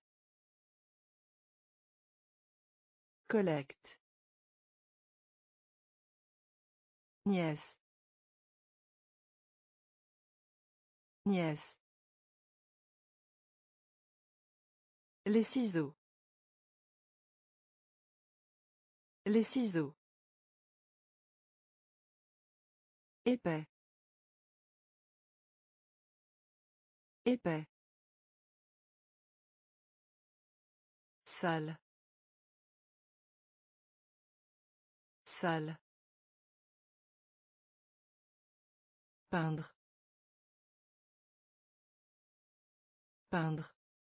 Collecte. Nièce. Nièce. Les ciseaux. Les ciseaux. Épais. Épais. Salle. Salle. Peindre. Peindre.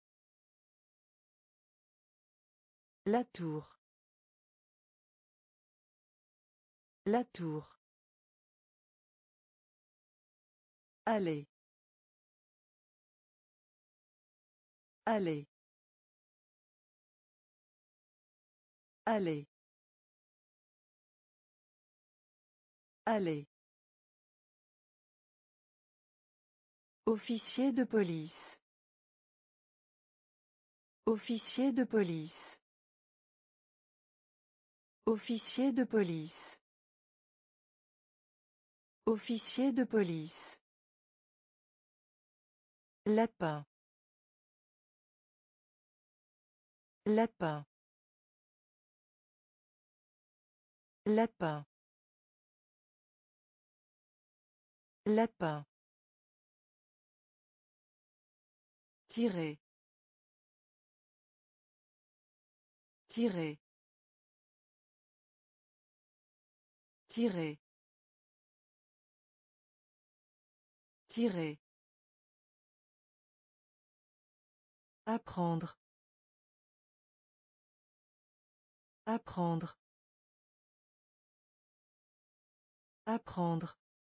La tour. La tour. Allez. Allez. Allez. Allez. Officier de police. Officier de police. Officier de police. Officier de police. Lapin. Lapin. Lapin. Lapin. Tirer. Tirer. Tirer. Tirer. Apprendre. Apprendre. Apprendre.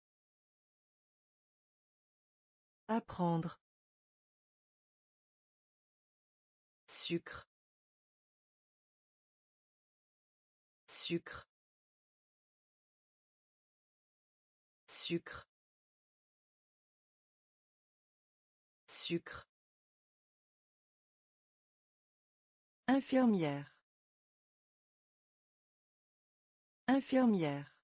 Apprendre. Sucre. Sucre. Sucre. Sucre. Infirmière. Infirmière.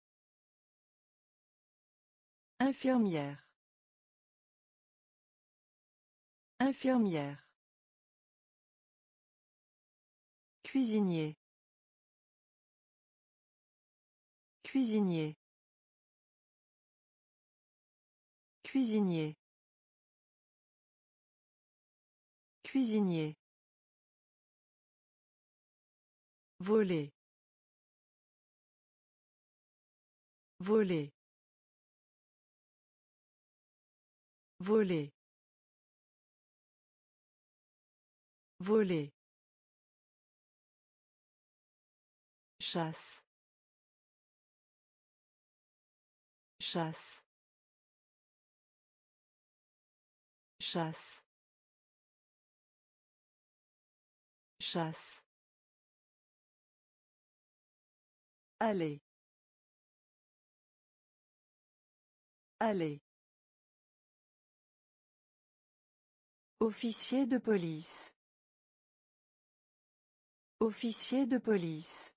Infirmière. Infirmière. Cuisinier. Cuisinier. Cuisinier. Cuisinier. Voler. Voler. Voler. Voler. Chasse. Chasse. Chasse. Chasse. Aller. Aller. Officier de police. Officier de police.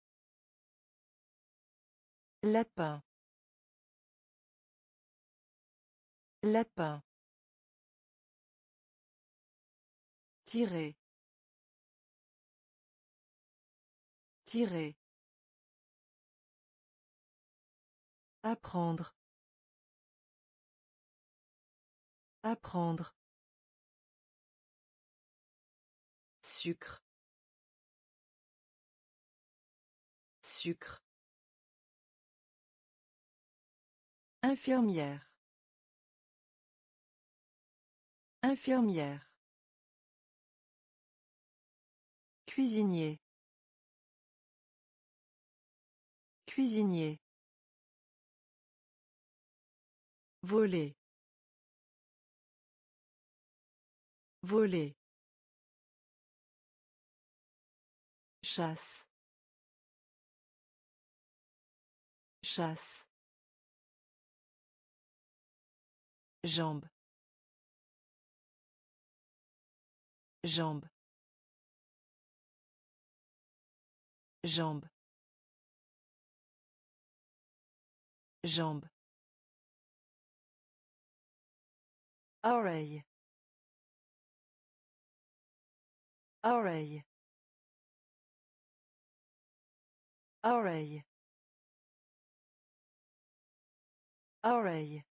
Lapin. Lapin. Tirer. Tirer. Apprendre. Apprendre. Sucre. Sucre. Infirmière. Infirmière. Cuisinier. Cuisinier. Voler. Voler. Chasse. Chasse. Jambe. Jambe. Jambe. Jambe. Oreille. Oreille. Oreille. Oreille.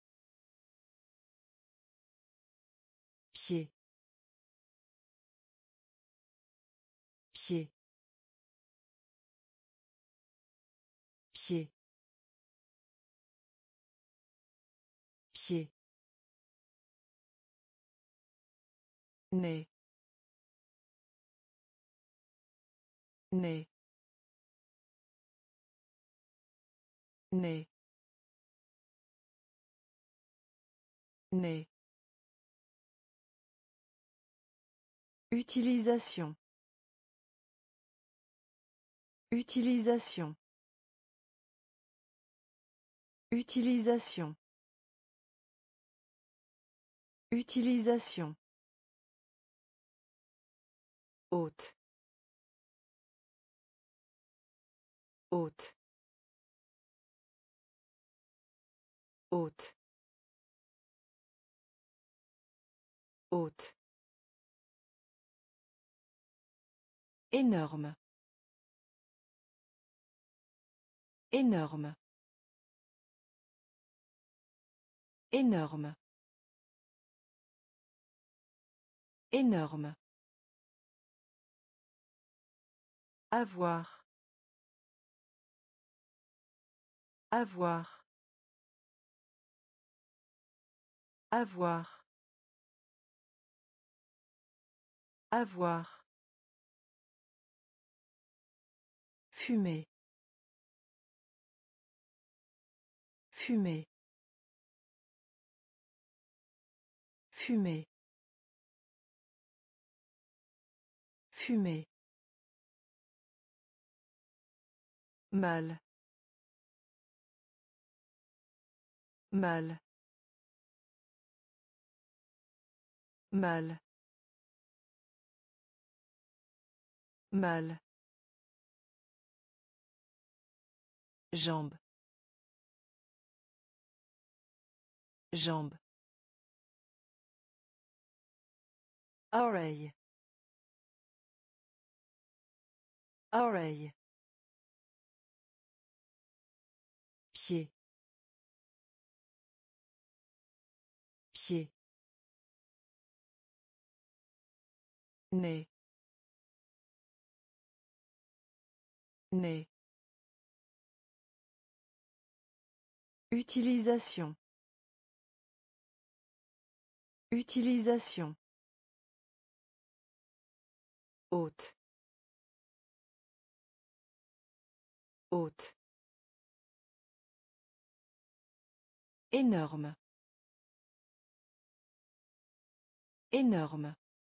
Pied. Pied. Pied. Pied. Nez. Nez. Nez. Nez. Utilisation. Utilisation. Utilisation. Utilisation. Hôte. Hôte. Hôte. Hôte. Énorme. Énorme. Énorme. Énorme. Avoir. Avoir. Avoir. Avoir. Fumer. Fumer. Fumer. Fumer. Mal. Mal. Mal. Mal. Jambe. Jambe. Oreille. Oreille. Pied. Pied. Nez. Nez. Utilisation. Utilisation. Haute. Haute. Énorme. Énorme.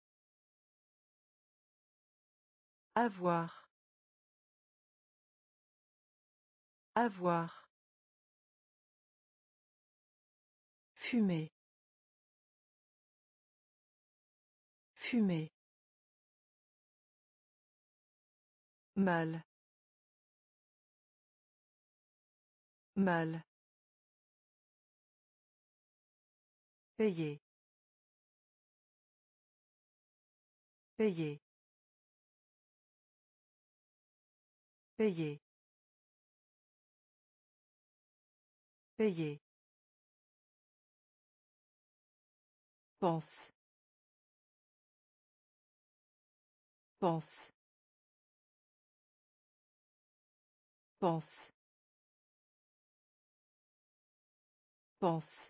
Avoir. Avoir. Fumer. Fumer. Mal. Mal. Payer. Payer. Payer. Payer. Pense. Pense. Pense. Pense.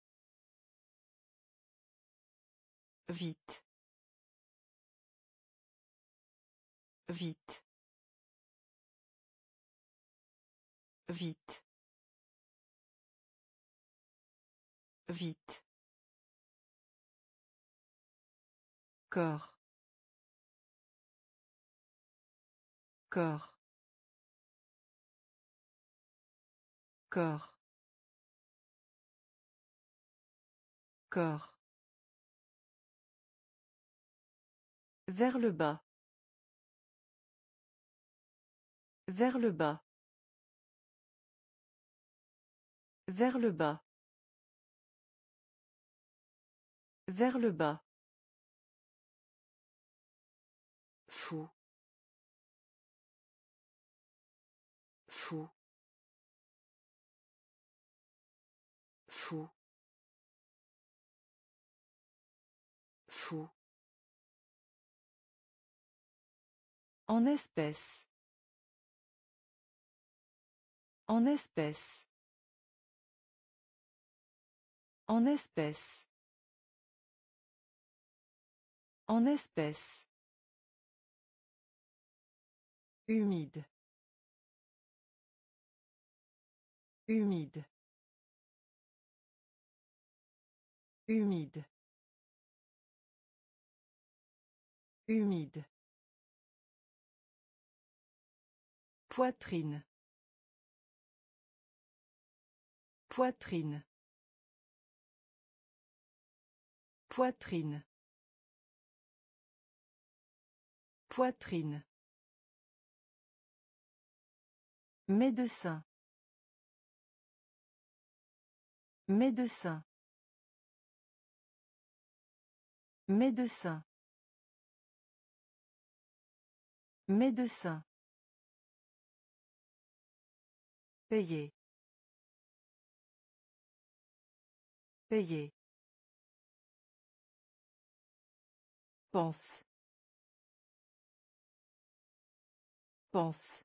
Vite. Vite. Vite. Vite. Corps. Corps. Corps. Corps. Vers le bas. Vers le bas. Vers le bas. Vers le bas. Fou. Fou. Fou. Fou. En espèce. En espèce. En espèce. En espèce. Humide. Humide. Humide. Humide. Poitrine. Poitrine. Poitrine. Poitrine. Médecin. Médecin. Médecin. Médecin. Payer. Payer. Pense. Pense.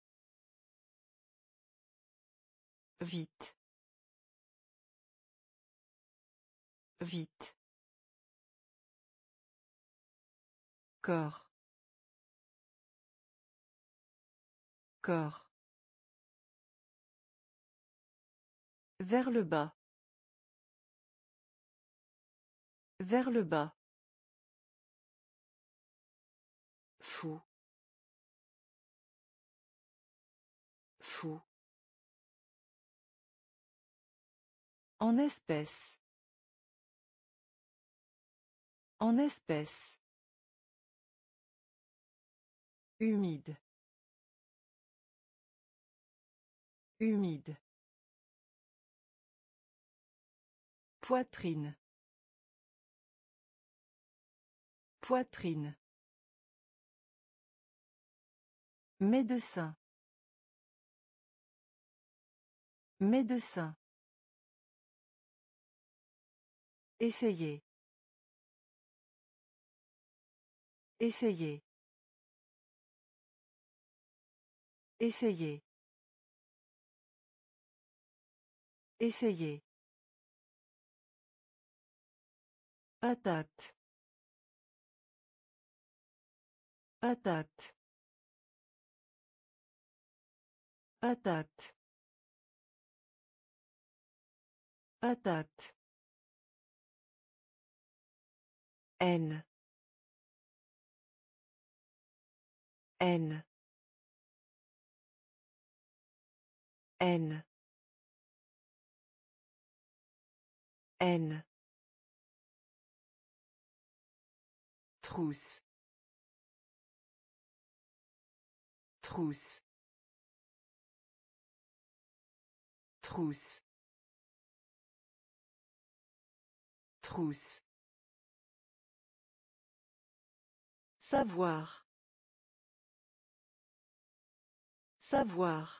Vite. Vite. Corps. Corps. Vers le bas. Vers le bas. Fou. Fou. En espèce. En espèce. Humide. Humide. Poitrine. Poitrine. Médecin. Médecin. Essayer. Essayer. Essayer. Essayer. Patate. Patate. Patate. Patate. N. N. N. N. Trousse. Trousse. Trousse. Trousse. Savoir. Savoir.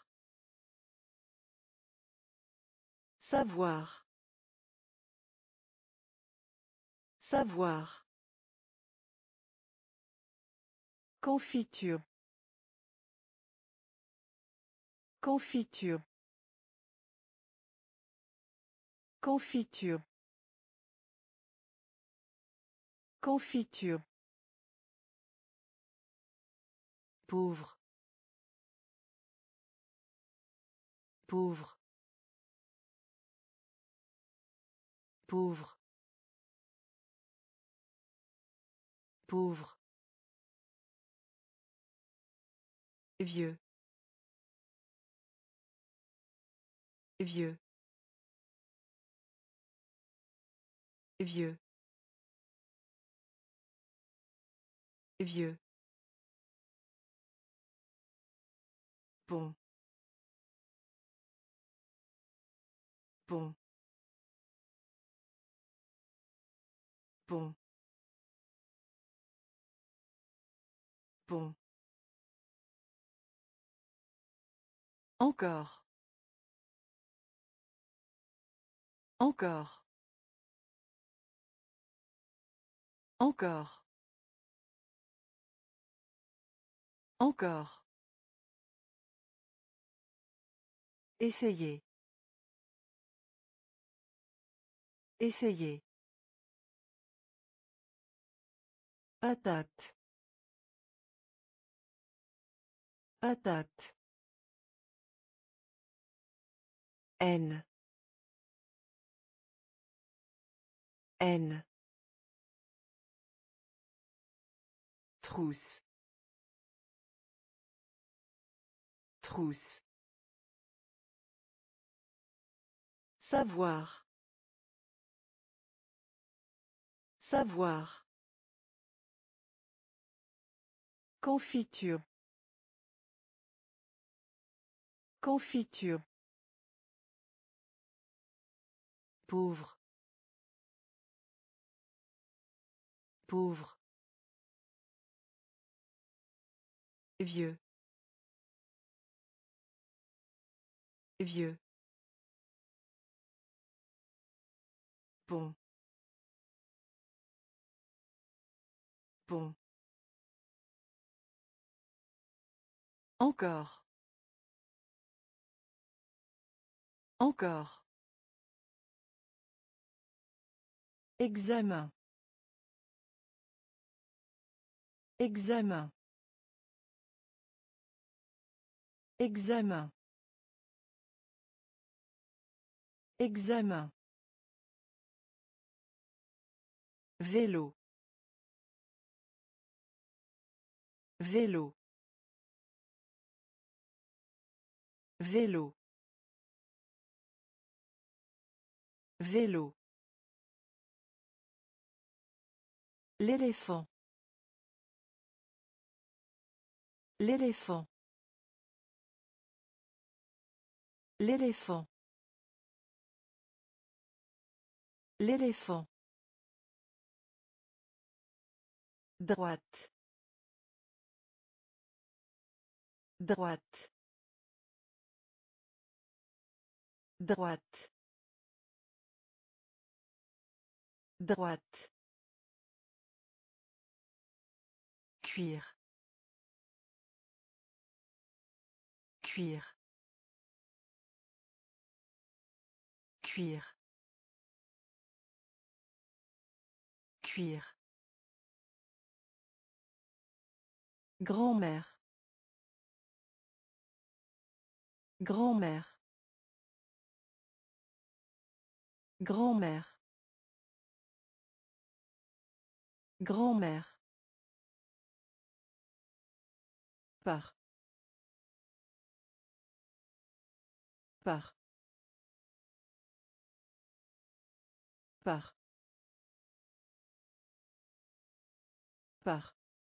Savoir. Savoir. Confiture. Confiture. Confiture. Confiture. Pauvre. Pauvre. Pauvre. Pauvre. Vieux. Vieux. Vieux. Vieux. Pont. Pont. Pont. Pont. Encore. Encore. Encore. Encore. Essayer. Essayer. Patate. Patate. N. N. Trousse. Trousse. Savoir. Savoir. Confiture. Confiture. Pauvre. Pauvre. Vieux. Vieux. Pont. Pont. Encore. Encore. Examen. Examen. Examen. Examen. Vélo. Vélo. Vélo. Vélo. L'éléphant. L'éléphant. L'éléphant. L'éléphant. Droite. Droite. Droite. Droite. Cuir. Cuir. Cuir. Cuir. Grand-mère. Grand-mère. Grand-mère. Grand-mère. Par. Par. Par. Par.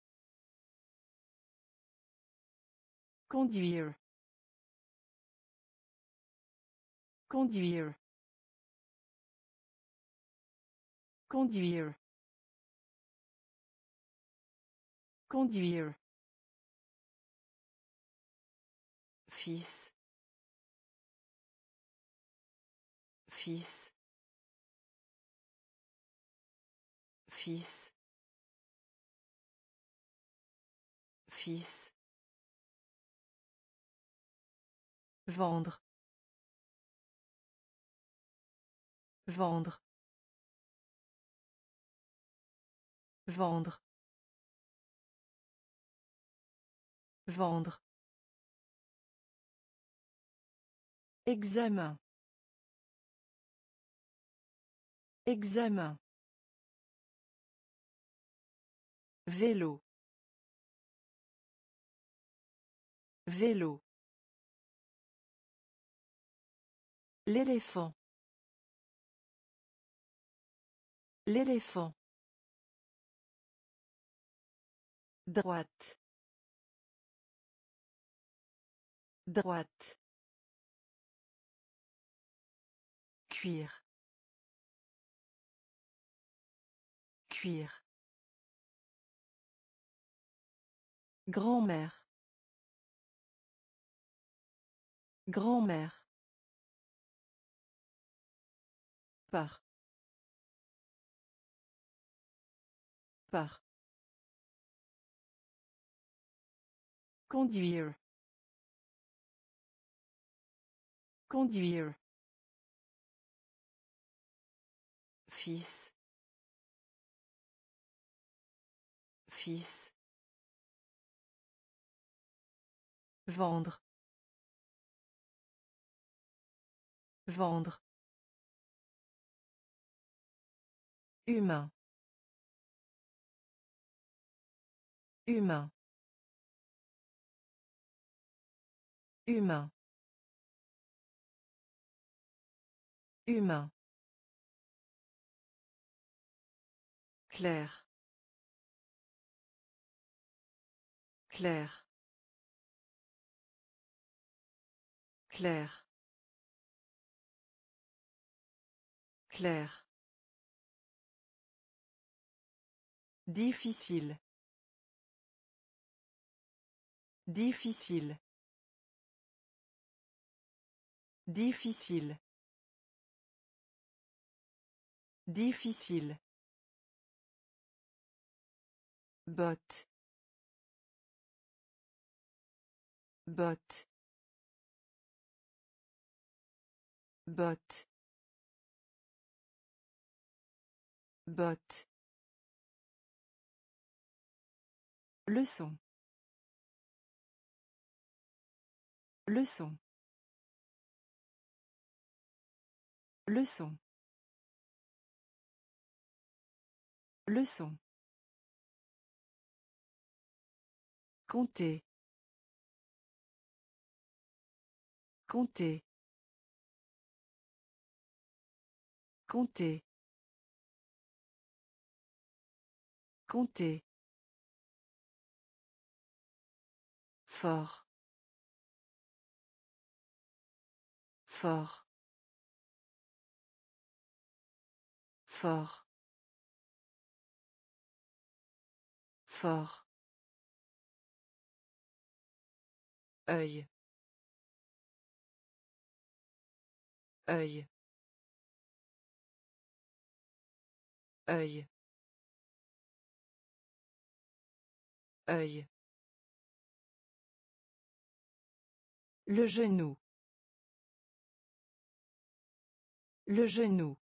Conduire. Conduire. Conduire. Conduire. Fils. Fils. Fils. Fils. Vendre. Vendre. Vendre. Vendre. Examen. Examen. Vélo. Vélo. L'éléphant. L'éléphant. Droite. Droite. Cuir. Cuir. Grand-mère. Grand-mère. Par. Par. Conduire. Conduire. Fils. Fils. Vendre. Vendre. Humain. Humain. Humain. Humain. Clair. Clair. Clair. Clair. Difficile. Difficile. Difficile. Difficile. Botte. Botte. Botte. Botte. Leçon. Leçon. Leçon. Leçon. Compter. Compter. Compter. Compter. Fort. Fort. Fort. Fort. Œil. Œil. œil, œil. Le genou. Le genou.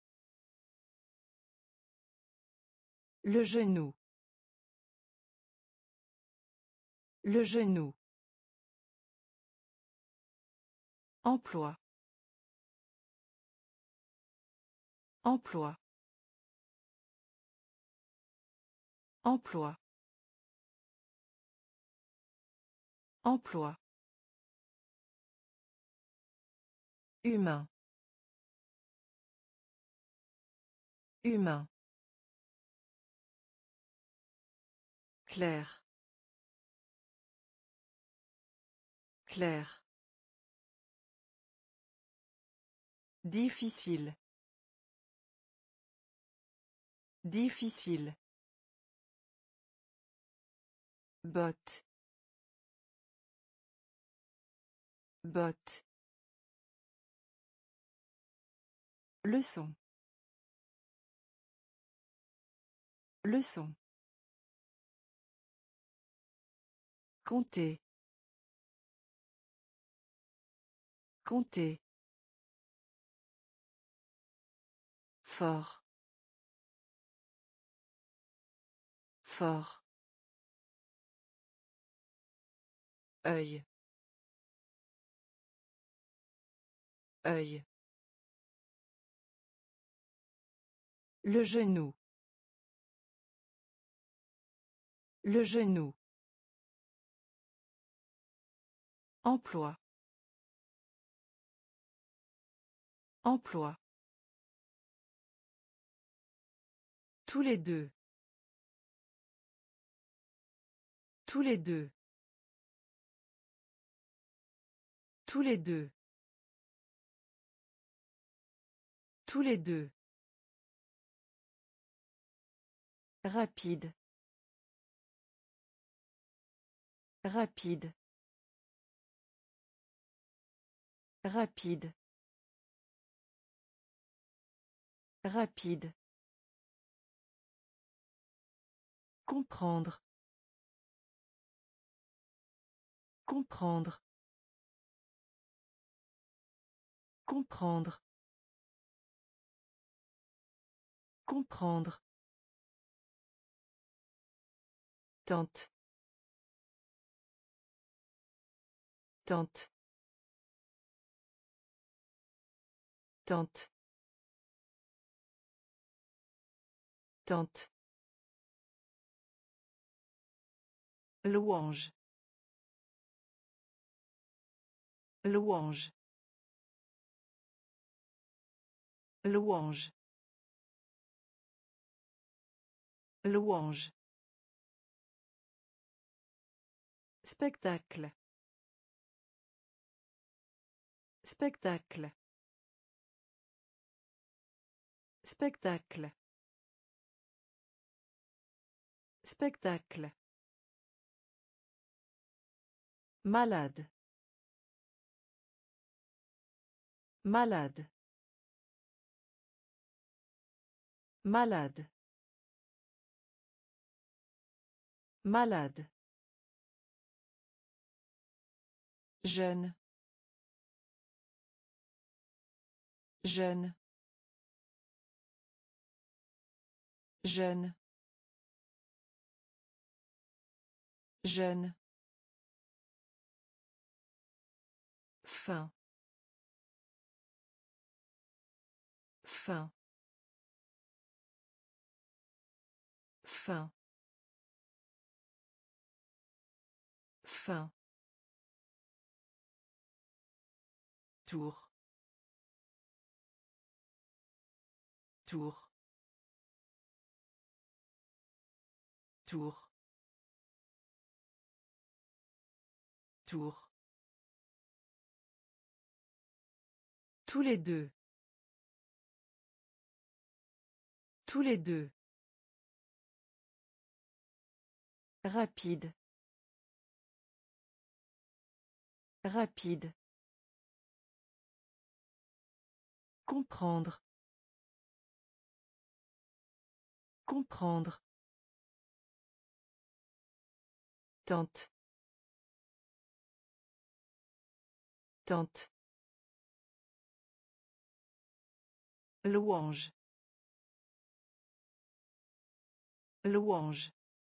Le genou. Le genou. Emploi. Emploi. Emploi. Emploi. Humain. Humain. Clair. Clair. Difficile. Difficile. Botte. Botte. Leçon. Leçon. Compter. Compter. Fort. Fort. Œil. Œil. Le genou. Le genou. Emploi. Emploi. Tous les deux. Tous les deux. Tous les deux. Tous les deux. Rapide. Rapide. Rapide. Rapide. Comprendre. Comprendre. Comprendre. Comprendre. Tente. Tente. Tente. Tente. Louange. Louange. Louange. Louange. Spectacle. Spectacle. Spectacle. Spectacle. Malade. Malade. Malade. Malade. Jeune. Jeune. Jeune. Jeune. Fin. Fin. Fin. Fin. Tour. Tour. Tour. Tour. Tous les deux. Tous les deux. Rapide. Rapide. Comprendre. Comprendre. Tente. Tente. Louange. Louange.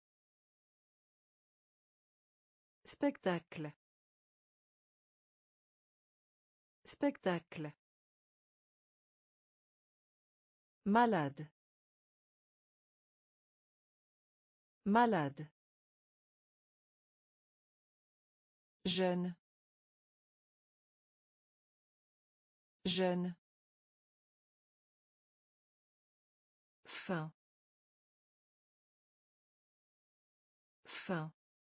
Spectacle. Spectacle. Malade. Malade. Jeune. Jeune. Fin. Fin.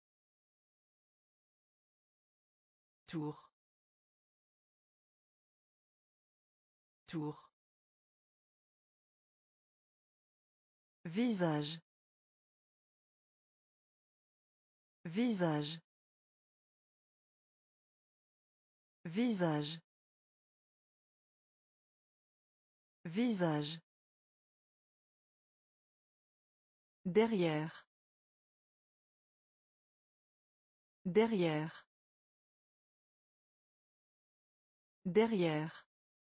Tour. Tour. Visage. Visage. Visage. Visage. Derrière. Derrière. Derrière.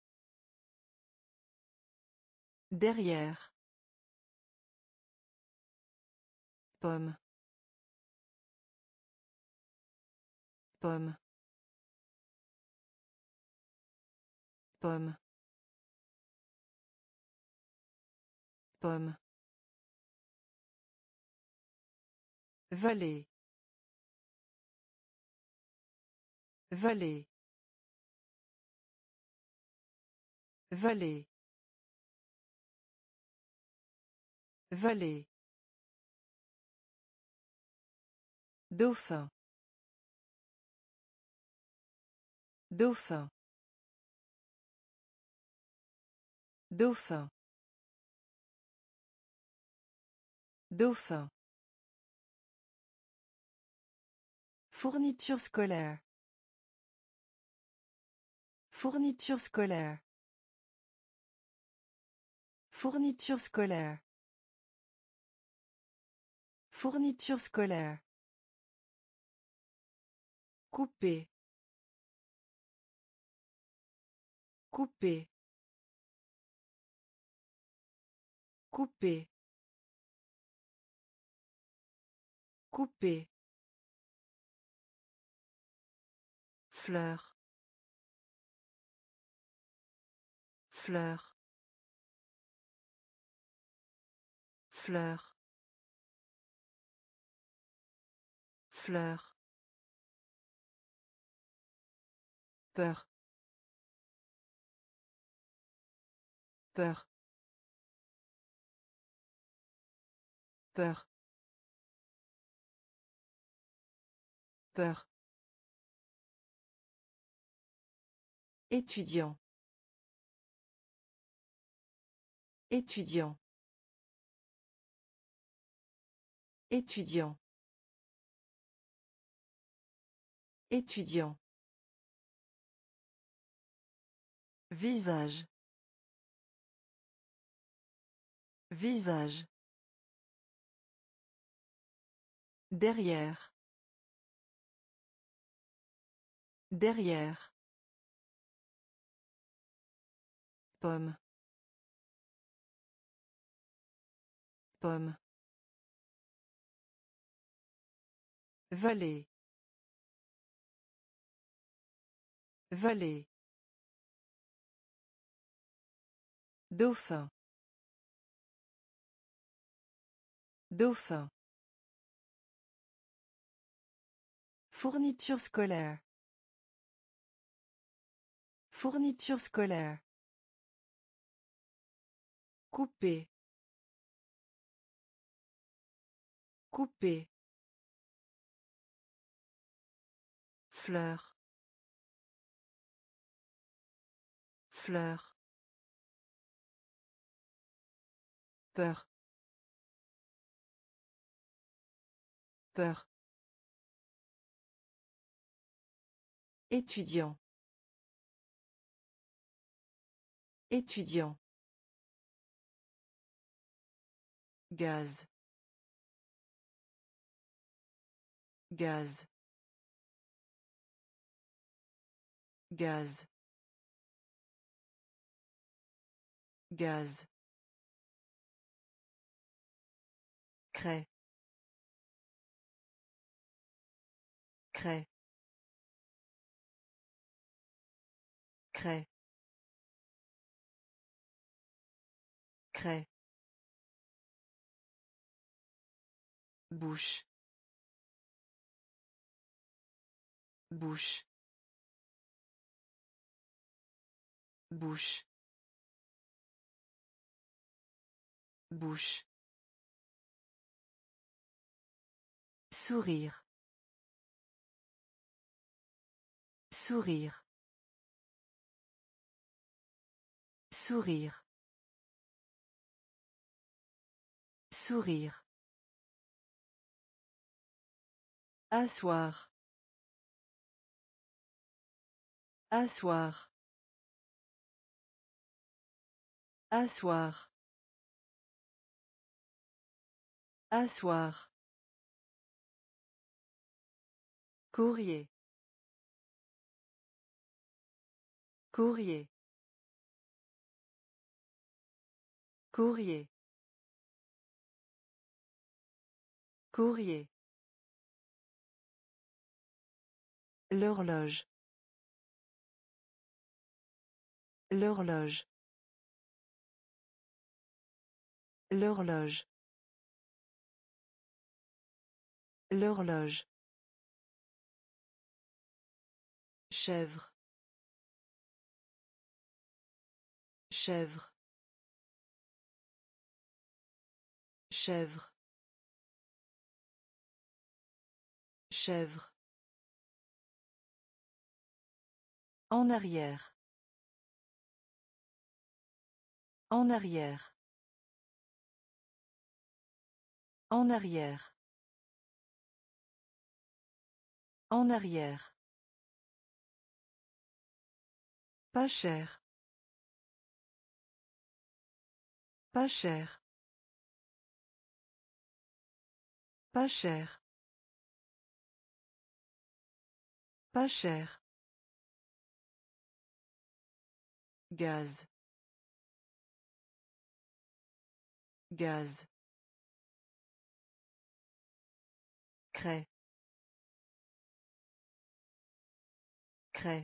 Derrière. Pomme. Pomme. Pomme. Pomme. Vallée. Vallée. Vallée. Vallée. Dauphin. Dauphin. Dauphin. Dauphin. Fourniture scolaire. Fourniture scolaire. Fourniture scolaire. Fourniture scolaire. Couper. Couper. Couper. Couper. Fleur. Fleur. Fleur. Fleur. Peur. Peur. Peur. Peur. Étudiant. Étudiant. Étudiant. Étudiant. Visage. Visage. Derrière. Derrière. Pomme. Pomme. Vallée. Vallée. Dauphin. Dauphin. Fourniture scolaire. Fourniture scolaire. Couper. Couper. Fleur. Fleur. Peur. Peur. Étudiant. Étudiant. Gaz. Gaz. Gaz. Gaz. Craie. Craie. Craie. Craie. Bouche. Bouche. Bouche. Bouche. Sourire. Sourire. Sourire. Sourire. Asseoir. Asseoir. Asseoir. Asseoir. Courrier. Courrier. Courrier. Courrier. L'horloge. L'horloge. L'horloge. L'horloge. Chèvre. Chèvre. Chèvre. Chèvre. En arrière. En arrière. En arrière. En arrière. Pas cher. Pas cher. Pas cher. Pas cher. Gaz. Gaz. Craie. Craie.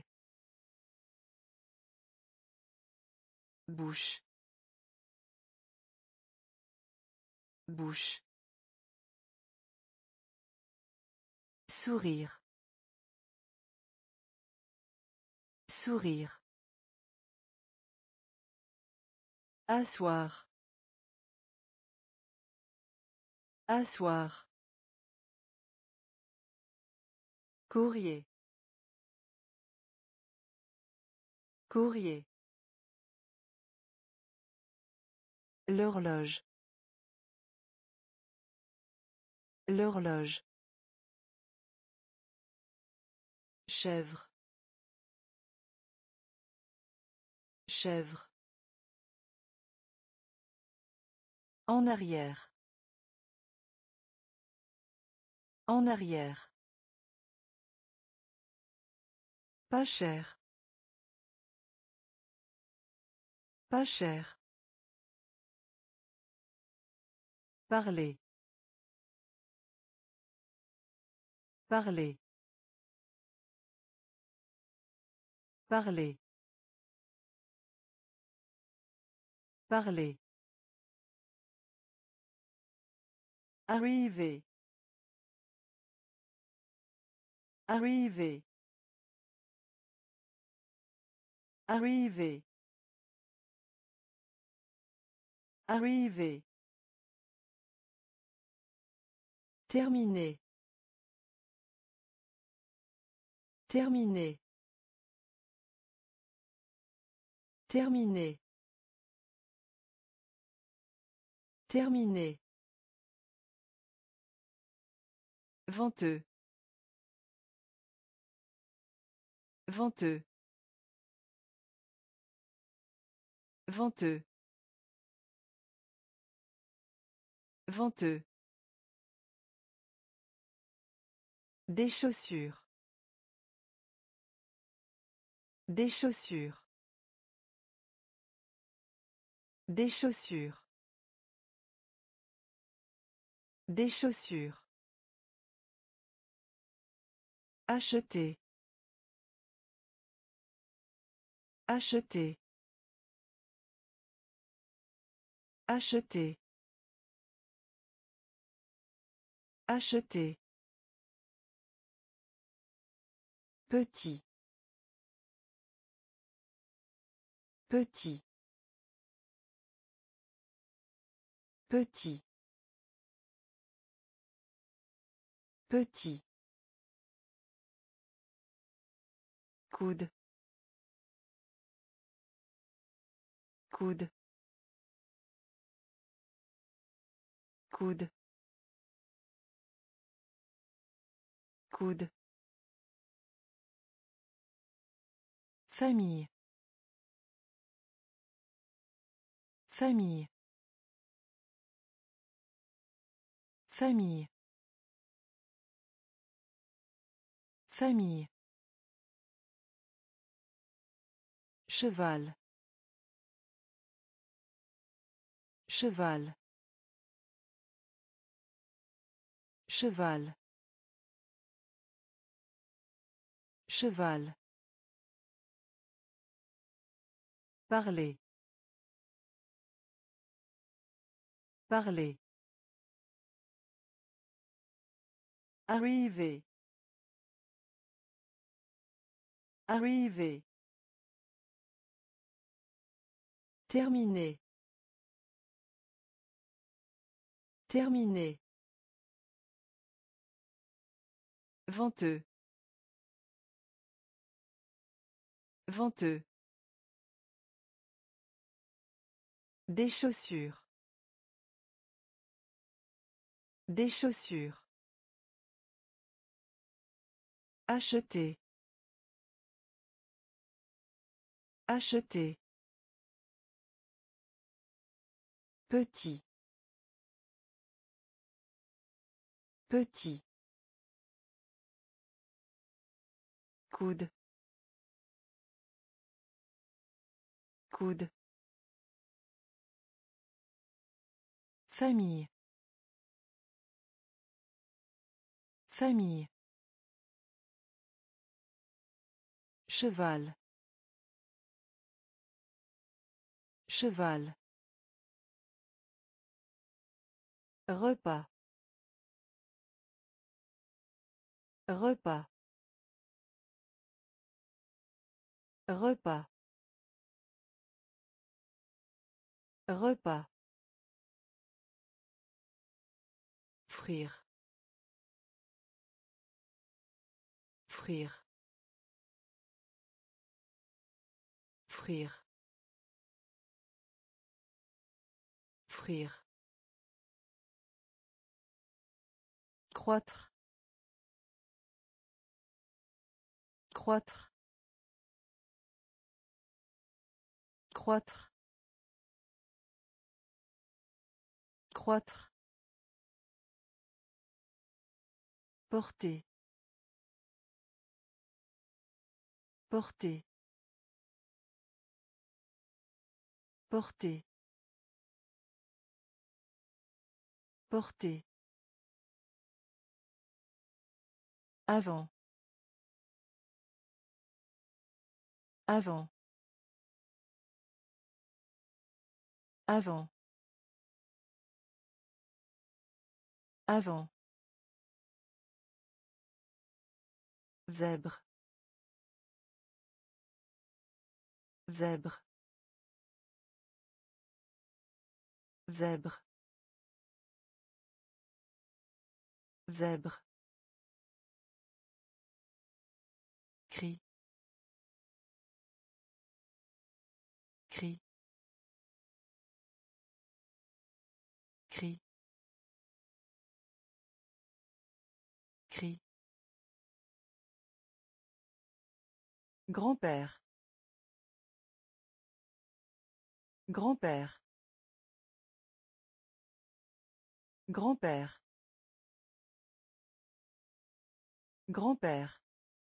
Bouche. Bouche. Sourire. Sourire. Asseoir. Asseoir. Courrier. Courrier. L'horloge. L'horloge. Chèvre. Chèvre. En arrière. En arrière. Pas cher. Pas cher. Parler. Parler. Parler. Parler. Arriver. Arriver. Arriver. Arriver. Terminé. Terminé. Terminé. Terminé. Venteux. Venteux. Venteux. Venteux. Des chaussures. Des chaussures. Des chaussures. Des chaussures. Acheter. Acheter. Acheter. Acheter. Petit. Petit. Petit. Petit. Coude. Coude. Coude. Coude. Famille. Famille. Famille. Famille. Cheval. Cheval. Cheval. Cheval. Parler. Parler. Arriver. Arriver. Terminer. Terminer. Venteux. Venteux. Des chaussures. Des chaussures. Acheter. Acheter. Petit. Petit. Coude. Coude. Famille. Famille. Cheval. Cheval. Repas. Repas. Repas. Repas. Frire. Frire. Frire. Frire. Croître. Croître. Croître. Croître. Porter. Porter. Porter. Porter. Avant. Avant. Avant. Avant. Zèbre. Zèbre. Zèbre. Zèbre. Cri. Cri. Cri. Cri. Grand-père. Grand-père. Grand-père. Grand-père.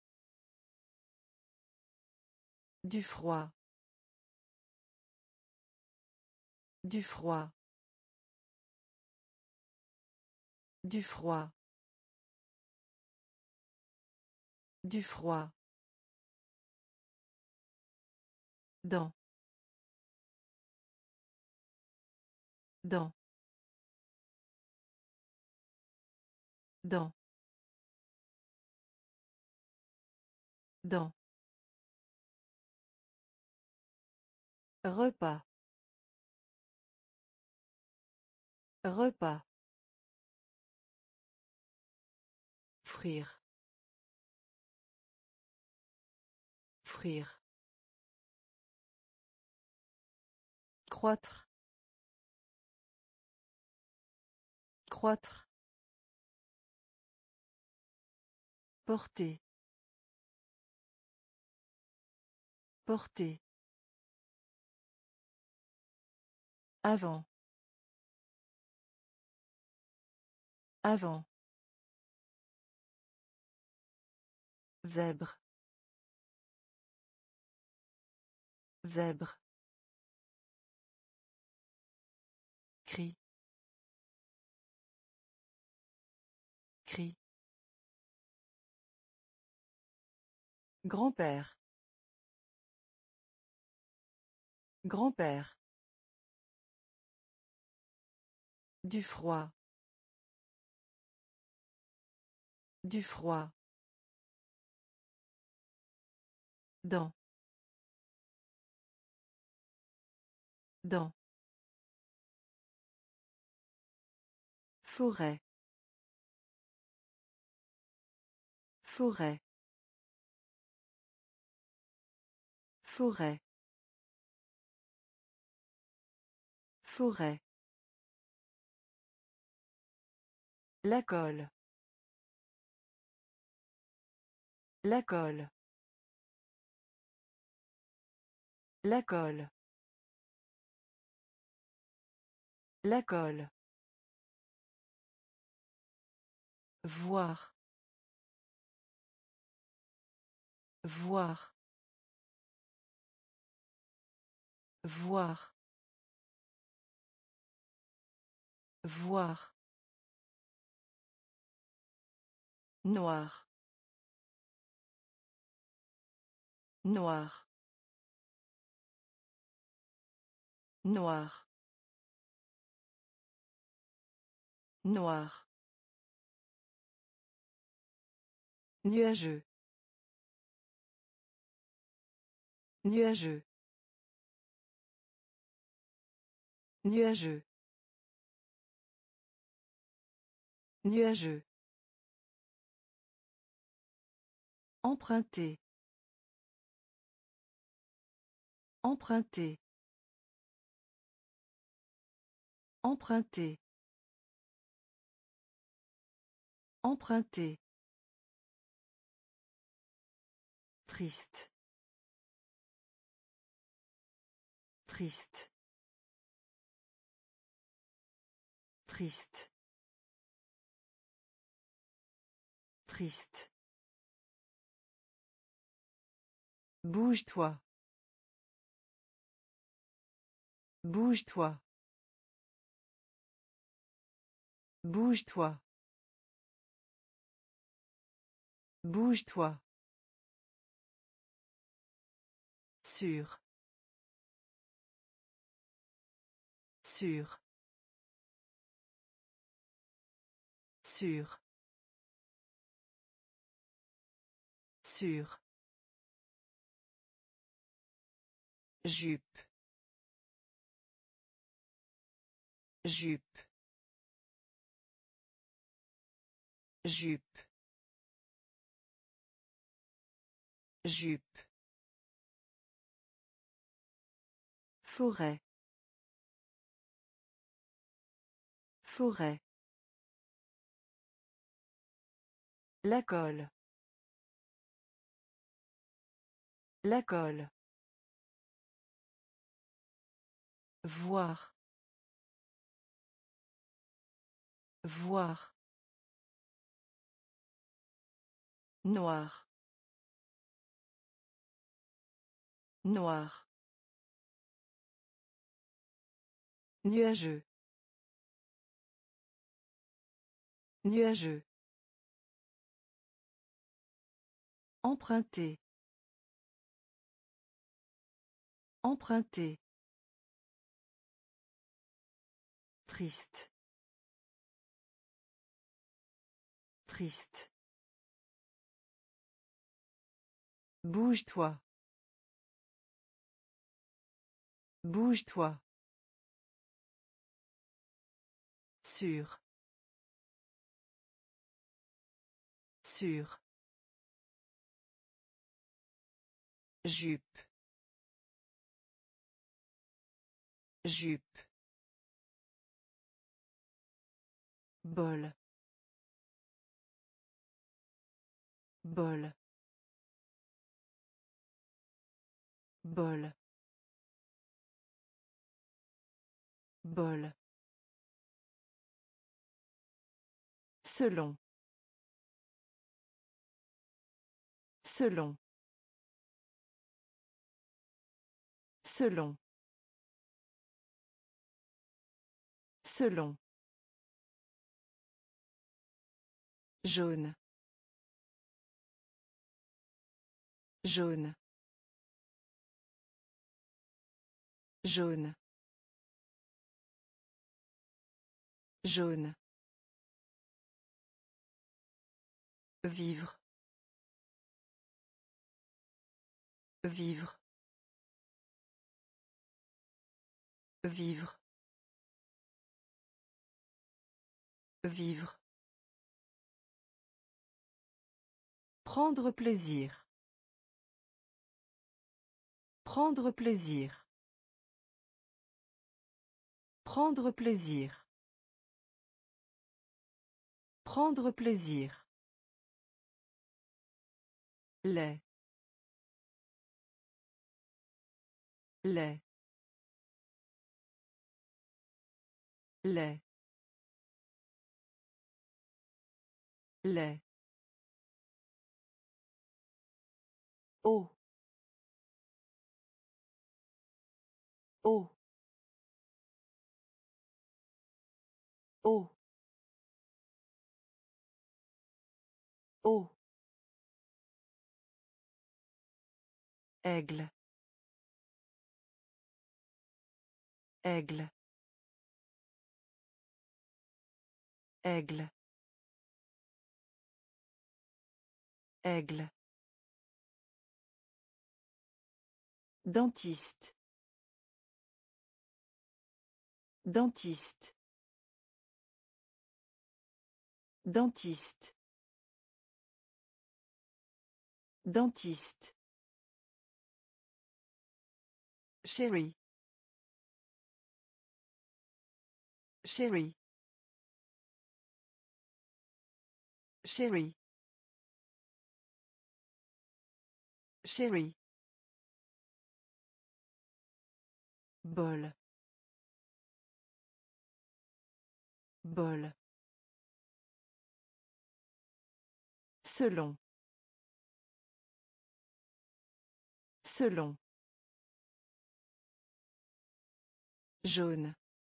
Du froid. Du froid. Du froid. Du froid. Dans. Dans. Dans. Dans. Repas. Repas. Frire. Frire. Croître. Croître. Porter. Porter. Avant. Avant. Zèbre. Zèbre. Cri. Cri. Grand-père. Grand-père. Du froid. Du froid. Dans. Dans. Forêt. Forêt. Forêt. Forêt. La colle. La colle. La colle. La colle. Voir. Voir. Voir. Voir. Noir. Noir. Noir. Noir. Nuageux. Nuageux. Nuageux. Nuageux. Emprunter. Emprunter. Emprunter. Emprunter. Triste. Triste. Triste. Triste. Bouge-toi. Bouge-toi. Bouge-toi. Bouge-toi. Sûr. Sûr. Sûr. Sûr. Jupe. Jupe. Jupe. Jupe. Forêt. Forêt. La colle. La colle. Voir. Voir. Noir. Noir. Nuageux. Nuageux. Emprunter. Emprunter. Triste. Triste. Bouge-toi. Bouge-toi. Sûr. Sûr. Jupe. Jupe. Bol. Bol. Bol. Bol. Selon. Selon. Selon. Selon. Jaune. Jaune. Jaune. Jaune. Vivre. Vivre. Vivre. Vivre. Prendre plaisir. Prendre plaisir. Prendre plaisir. Prendre plaisir. Lait. Lait. Lait. Lait. Eau. Eau. Eau. Eau. Aigle. Aigle. Aigle. Aigle. Dentiste. Dentiste. Dentiste. Dentiste. Chérie. Chérie. Chérie. Chérie. Bol. Bol. Selon. Selon. Jaune.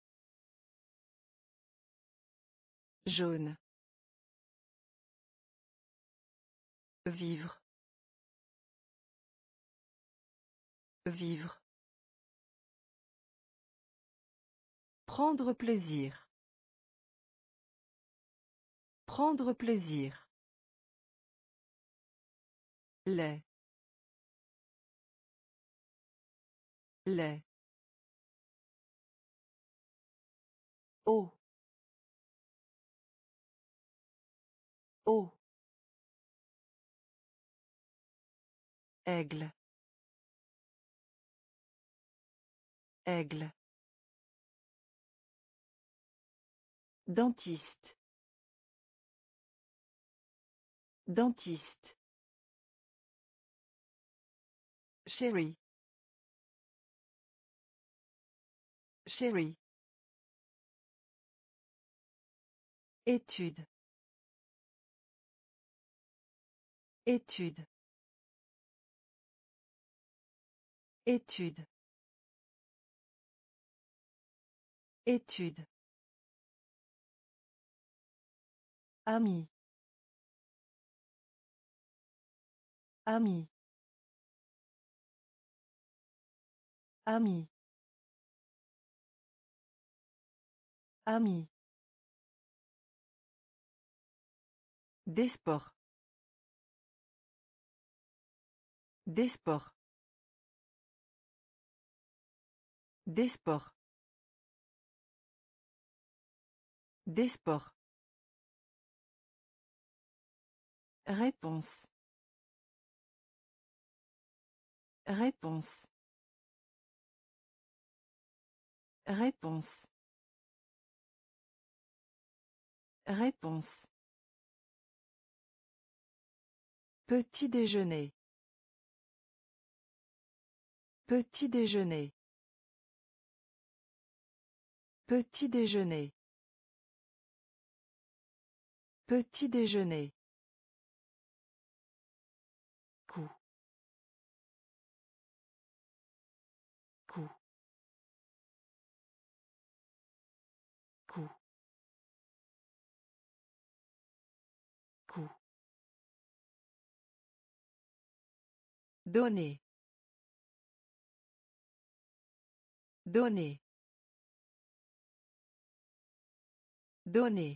Jaune. Vivre. Vivre. Prendre plaisir. Prendre plaisir. Lait. Lait. Eau. Eau. Aigle. Aigle. Dentiste. Dentiste. Chérie. Chérie. Étude. Étude. Étude. Étude. Ami. Ami. Ami. Ami. Des sports. Des sports. Des sports. Des sports. Réponse. Réponse. Réponse. Réponse. Petit déjeuner. Petit déjeuner. Petit déjeuner. Petit déjeuner. Coup. Coup. Coup. Coup. Donner. Donner. Donner.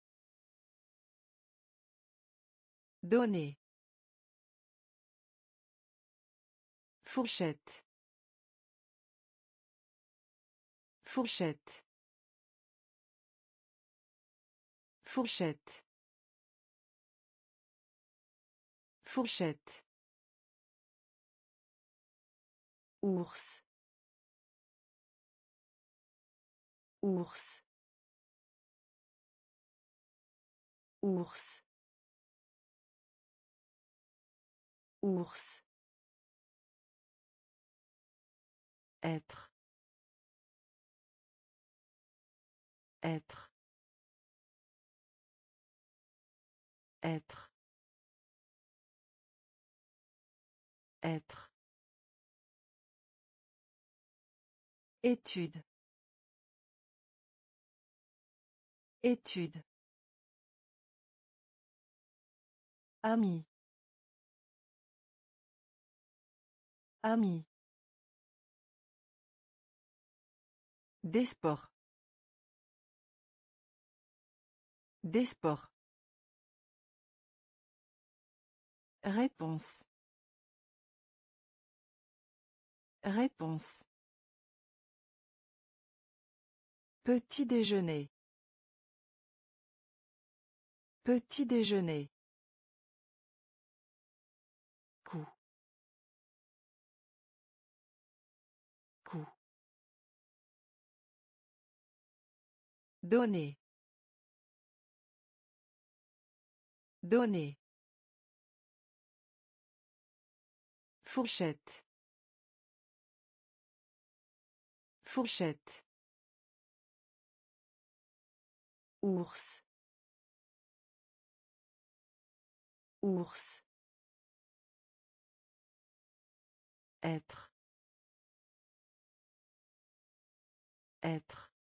Donner. Fourchette. Fourchette. Fourchette. Fourchette. Ours. Ours. Ours. Ours. Être. Être. Être. Être. Étude. Étude. Ami. Ami. Des sports. Des sports. Réponse. Réponse. Petit déjeuner. Petit déjeuner. Coup. Coup. Donner. Donner. Fourchette. Fourchette. Ours. Ours. Être. Être.